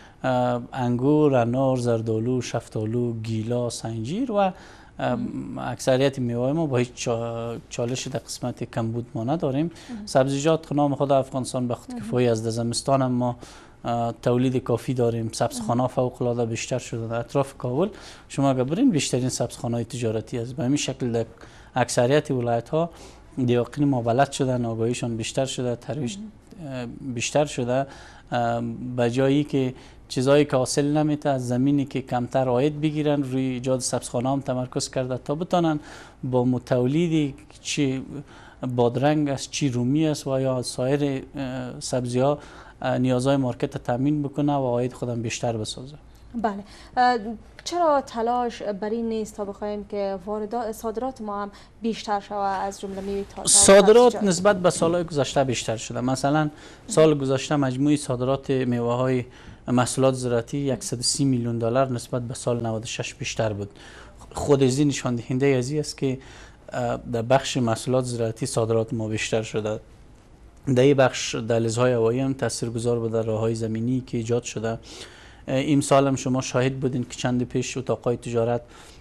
انگور، انار، زردآلو، شفتالو، گیلاس، انجیر و اکثریت میوه ما با هیچ چالش در قسمت کمبود ما نداریم. سبزیجات نام خود افغانستان به خودکفایی از زمستان هم ما تولید کافی داریم. سبزخانه فوق العاده بیشتر شده در اطراف کابل. شما اگر برین بیشترین سبزخانه تجارتی است. به همین شکل در اکثریت ولایت ها دهاقین ما بلد شدن، آگاهیشان بیشتر شده، ترویج بیشتر شده، به جایی که چیزایی که حاصل نمیته از زمینی که کمتر عاید بگیرن روی ایجاد سبزخانه هم تمرکز کرده تا بتونن با متولیدی چی بادرنگ است، چی رومی است و یا سایر سبزی ها نیازهای مارکت تامین بکنه و عاید خودم بیشتر بسازه. بله، چرا تلاش بر این نیست تا بخوایم که صادرات ما هم بیشتر شود از جمله میوه تازه؟ صادرات نسبت به سالهای گذشته بیشتر شده. مثلا سال گذشته مجموعی صادرات میوه های محصولات زراعتی 130 میلیون دلار نسبت به سال 96 بیشتر بود. خود از این نشان دهنده از است که در بخش محصولات زراعتی صادرات ما بیشتر شده. در این بخش دهلیزهای هوایی هم تاثیرگذار بوده، راههای زمینی که ایجاد شده. این سال هم شما شاهد بودین که چند پیش اتاقهای تجارت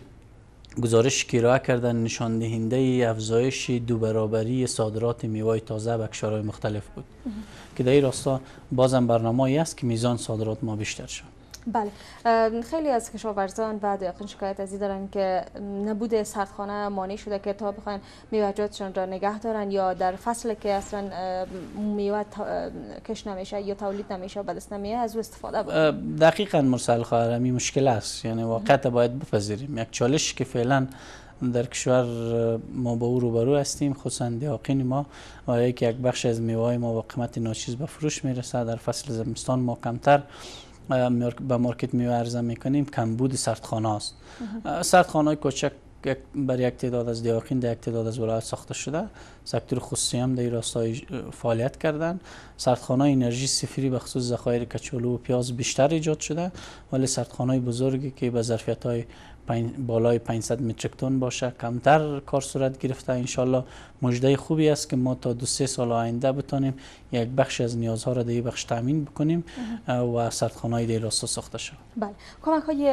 گزارش که ارائه کردن نشان دهنده افزایش 2 برابری صادرات میوه تازه به کشورهای مختلف بود که در این راستا بازم برنامه‌ای است که میزان صادرات ما بیشتر شد. بله، خیلی از کشاورزان و دهقان شکایت از این دارن که نبود سردخانه مانع شده که تا بخواین میوه‌جاتشون را نگه دارن یا در فصل که اصلا میوه کش نمیشه یا تولید نمیشه به دست نمیاد از او استفاده بکنن. دقیقاً مرسل خواهرمی مشکل است، یعنی واقعا باید بپذیریم یک چالش که فعلا در کشور ما با او روبرو هستیم، خصوصا دهقان ما و یک بخش از میوه ما با قیمت ناچیز به فروش میرسه. در فصل زمستان ما کمتر به مارکت میوه عرضه میکنیم. کمبود سردخانه است. سردخانه کوچک برای یک تعداد از دیاقین در یک تعداد از ولایات ساخته شده. سکتور خصوصی هم در این راستای فعالیت کردن. سردخانه انرژی صفری به خصوص ذخایر کچالو و پیاز بیشتر ایجاد شده، ولی سردخانه بزرگی که به ظرفیت‌های بالای 500 متریک تن باشه کمتر کار صورت گرفته. انشالله مژده خوبی است که ما تا 2-3 سال آینده بتونیم یک بخش از نیازها را در این بخش تامین بکنیم و سردخانه‌های در راستا ساخته شود. بله، کمک‌های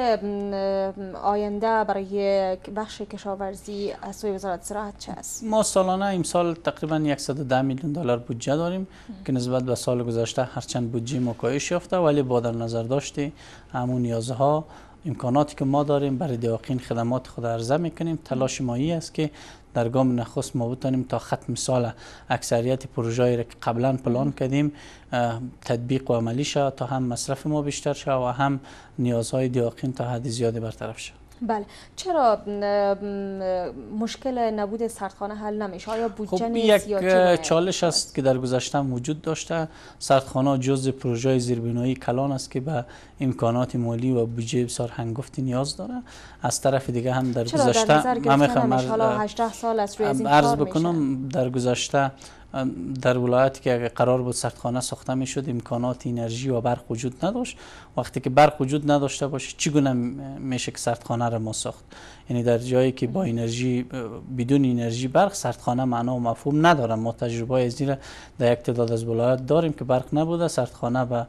آینده برای بخش کشاورزی از سوی وزارت زراعت چه است؟ ما سالانه امسال تقریبا 110 میلیون دلار بودجه داریم که نسبت به سال گذشته هرچند بودجه ما کاهش یافته، ولی با در نظر داشته همون نیازها امکاناتی که ما داریم برای دیاقین خدمات خود عرضه میکنیم. تلاش ما این است که در گام نخست ما بتونیم تا ختم سال اکثریت پروژه‌ای را که قبلا پلان کردیم تطبیق و عملی شود تا هم مصرف ما بیشتر شود و هم نیازهای دیاقین تا حد زیادی برطرف شود. بله، چرا مشکل نبود سردخانه حل نمیشه؟ آیا بودجه نیست یا چه؟ یک چالش است که در گذشته وجود داشته. سردخانه جزء پروژه زیربنایی کلان است که به امکانات مالی و بودجه بسیار هنگفتی نیاز داره. از طرف دیگه هم در گذشته حالا 18 سال از روی از این عرض کار بکنم در گذشته در ولایتی که اگر قرار بود سردخانه ساخته میشد امکانات انرژی و برق وجود نداشت. وقتی که برق وجود نداشته باشه چگونه میشه که سردخانه را ما ساخت؟ یعنی در جایی که با انرژی بدون انرژی برق سردخانه معنا و مفهوم نداره. ما تجربه از این در یک تعداد از ولایات داریم که برق نبوده، سردخانه به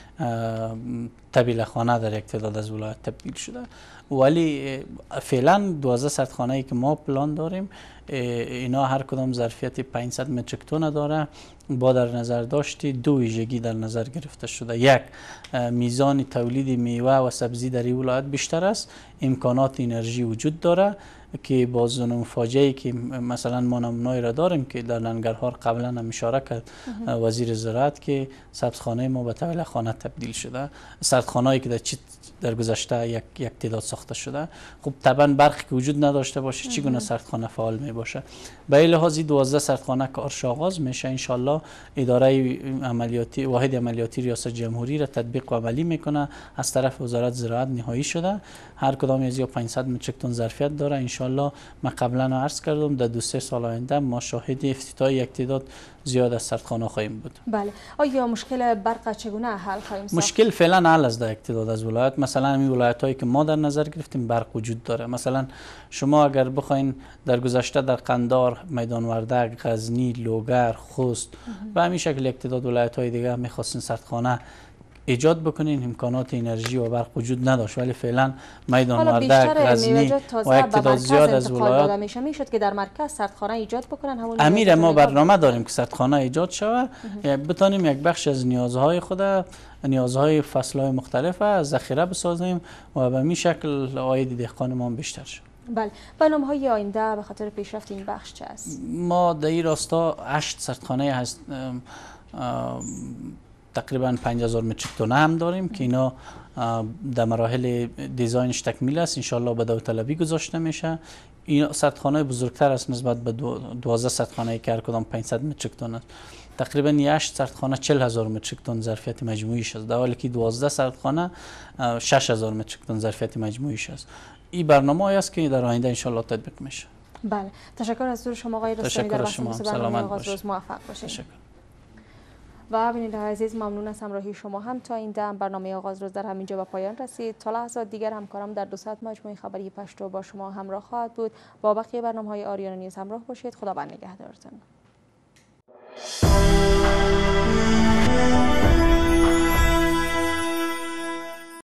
طبیله خانه در یک تعداد از ولایات تبدیل شده. ولی فعلا 12 سردخانه ای که ما پلان داریم اینا هر کدام ظرفیت 500 متریک تن داره. با در نظر داشتی دو ویژگی در نظر گرفته شده. یک، میزان تولید میوه و سبزی در این ولایت بیشتر است، امکانات انرژی وجود داره که با ظنون فاجعه‌ای که مثلا ما نمونه‌ای را داریم که در ننگرهار قبلا هم اشاره کرد وزیر زراعت که سبزخانه ما به طبیله خانه تبدیل شده. سردخانه‌ای که در گذشته یک تعداد ساخته شده. خب طبعا برق که وجود نداشته باشه چگونه سردخانه فعال می باشه؟ به این لحاظ 12 سردخانه کارش آغاز میشه. ان شاء الله اداره عملیاتی واحد عملیاتی ریاست جمهوری را تطبیق و عملی میکنه. از طرف وزارت زراعت نهایی شده. هر کدام از 500 متریک تن ظرفیت داره. ان شاء الله ما قبلا عرض کردم در 2-3 سال آینده ما شاهد افتتاح یک تعداد زیاد از سردخانه خواهیم بود. بله، آیا مشکل برق چگونه حل خواهیم ساخت؟ مشکل فعلا حل است در یک تعداد از ولایات. مثلا این ولایت‌هایی که ما در نظر گرفتیم برق وجود داره. مثلا شما اگر بخواین در گذشته در قندار، میدان وردک، غزنی، لوگر، خوست و همین شکل یک تعداد ولایت‌های دیگه می‌خواستین سردخانه ایجاد بکنین، امکانات انرژی و برق وجود نداشت. ولی فعلا میدان وردک، غزنی و یک تعداد زیاد از ولایات میشد که در مرکز سردخانه ایجاد بکنن. همون امیر ما برنامه داریم که سردخانه ایجاد شود بتونیم یک بخش از نیازهای خود، نیازهای فصل‌های مختلف ذخیره بسازیم و به این شکل عاید دهقان ما بیشتر شد. بله، برنامه‌های آینده به خاطر پیشرفت این بخش چه است؟ ما در این راستا 8 سردخانه هست تقریبا 5000 متریک تن هم داریم که اینا در مراحل دیزاینش تکمیل است. ان شاء الله به داوطلبی گذاشته میشه. این سردخانه بزرگتر است نسبت به 12 سردخانه که هر کدام 500 متریک تن است. تقریبا 8 سردخانه 40000 متریک تن ظرفیت مجموعیش است، در حالی که 12 سردخانه 6000 متریک تن ظرفیت مجموعیش است. این برنامه است که در آینده ان شاء الله تطبیق میشه. بله، تشکر از حضور شما آقای رستمی. در بحث برنامه آغاز روز موفق باشید. تشکر. و بیننده عزیز ممنون از همراهی شما. هم تا این دم برنامه آغاز روز در همینجا به پایان رسید. تا لحظات دیگر همکارم در 2 ساعت مجموعه خبری پشتو با شما همراه خواهد بود. با بقیه برنامه‌های آریانا نیوز همراه باشید. خداوند نگهدارتون.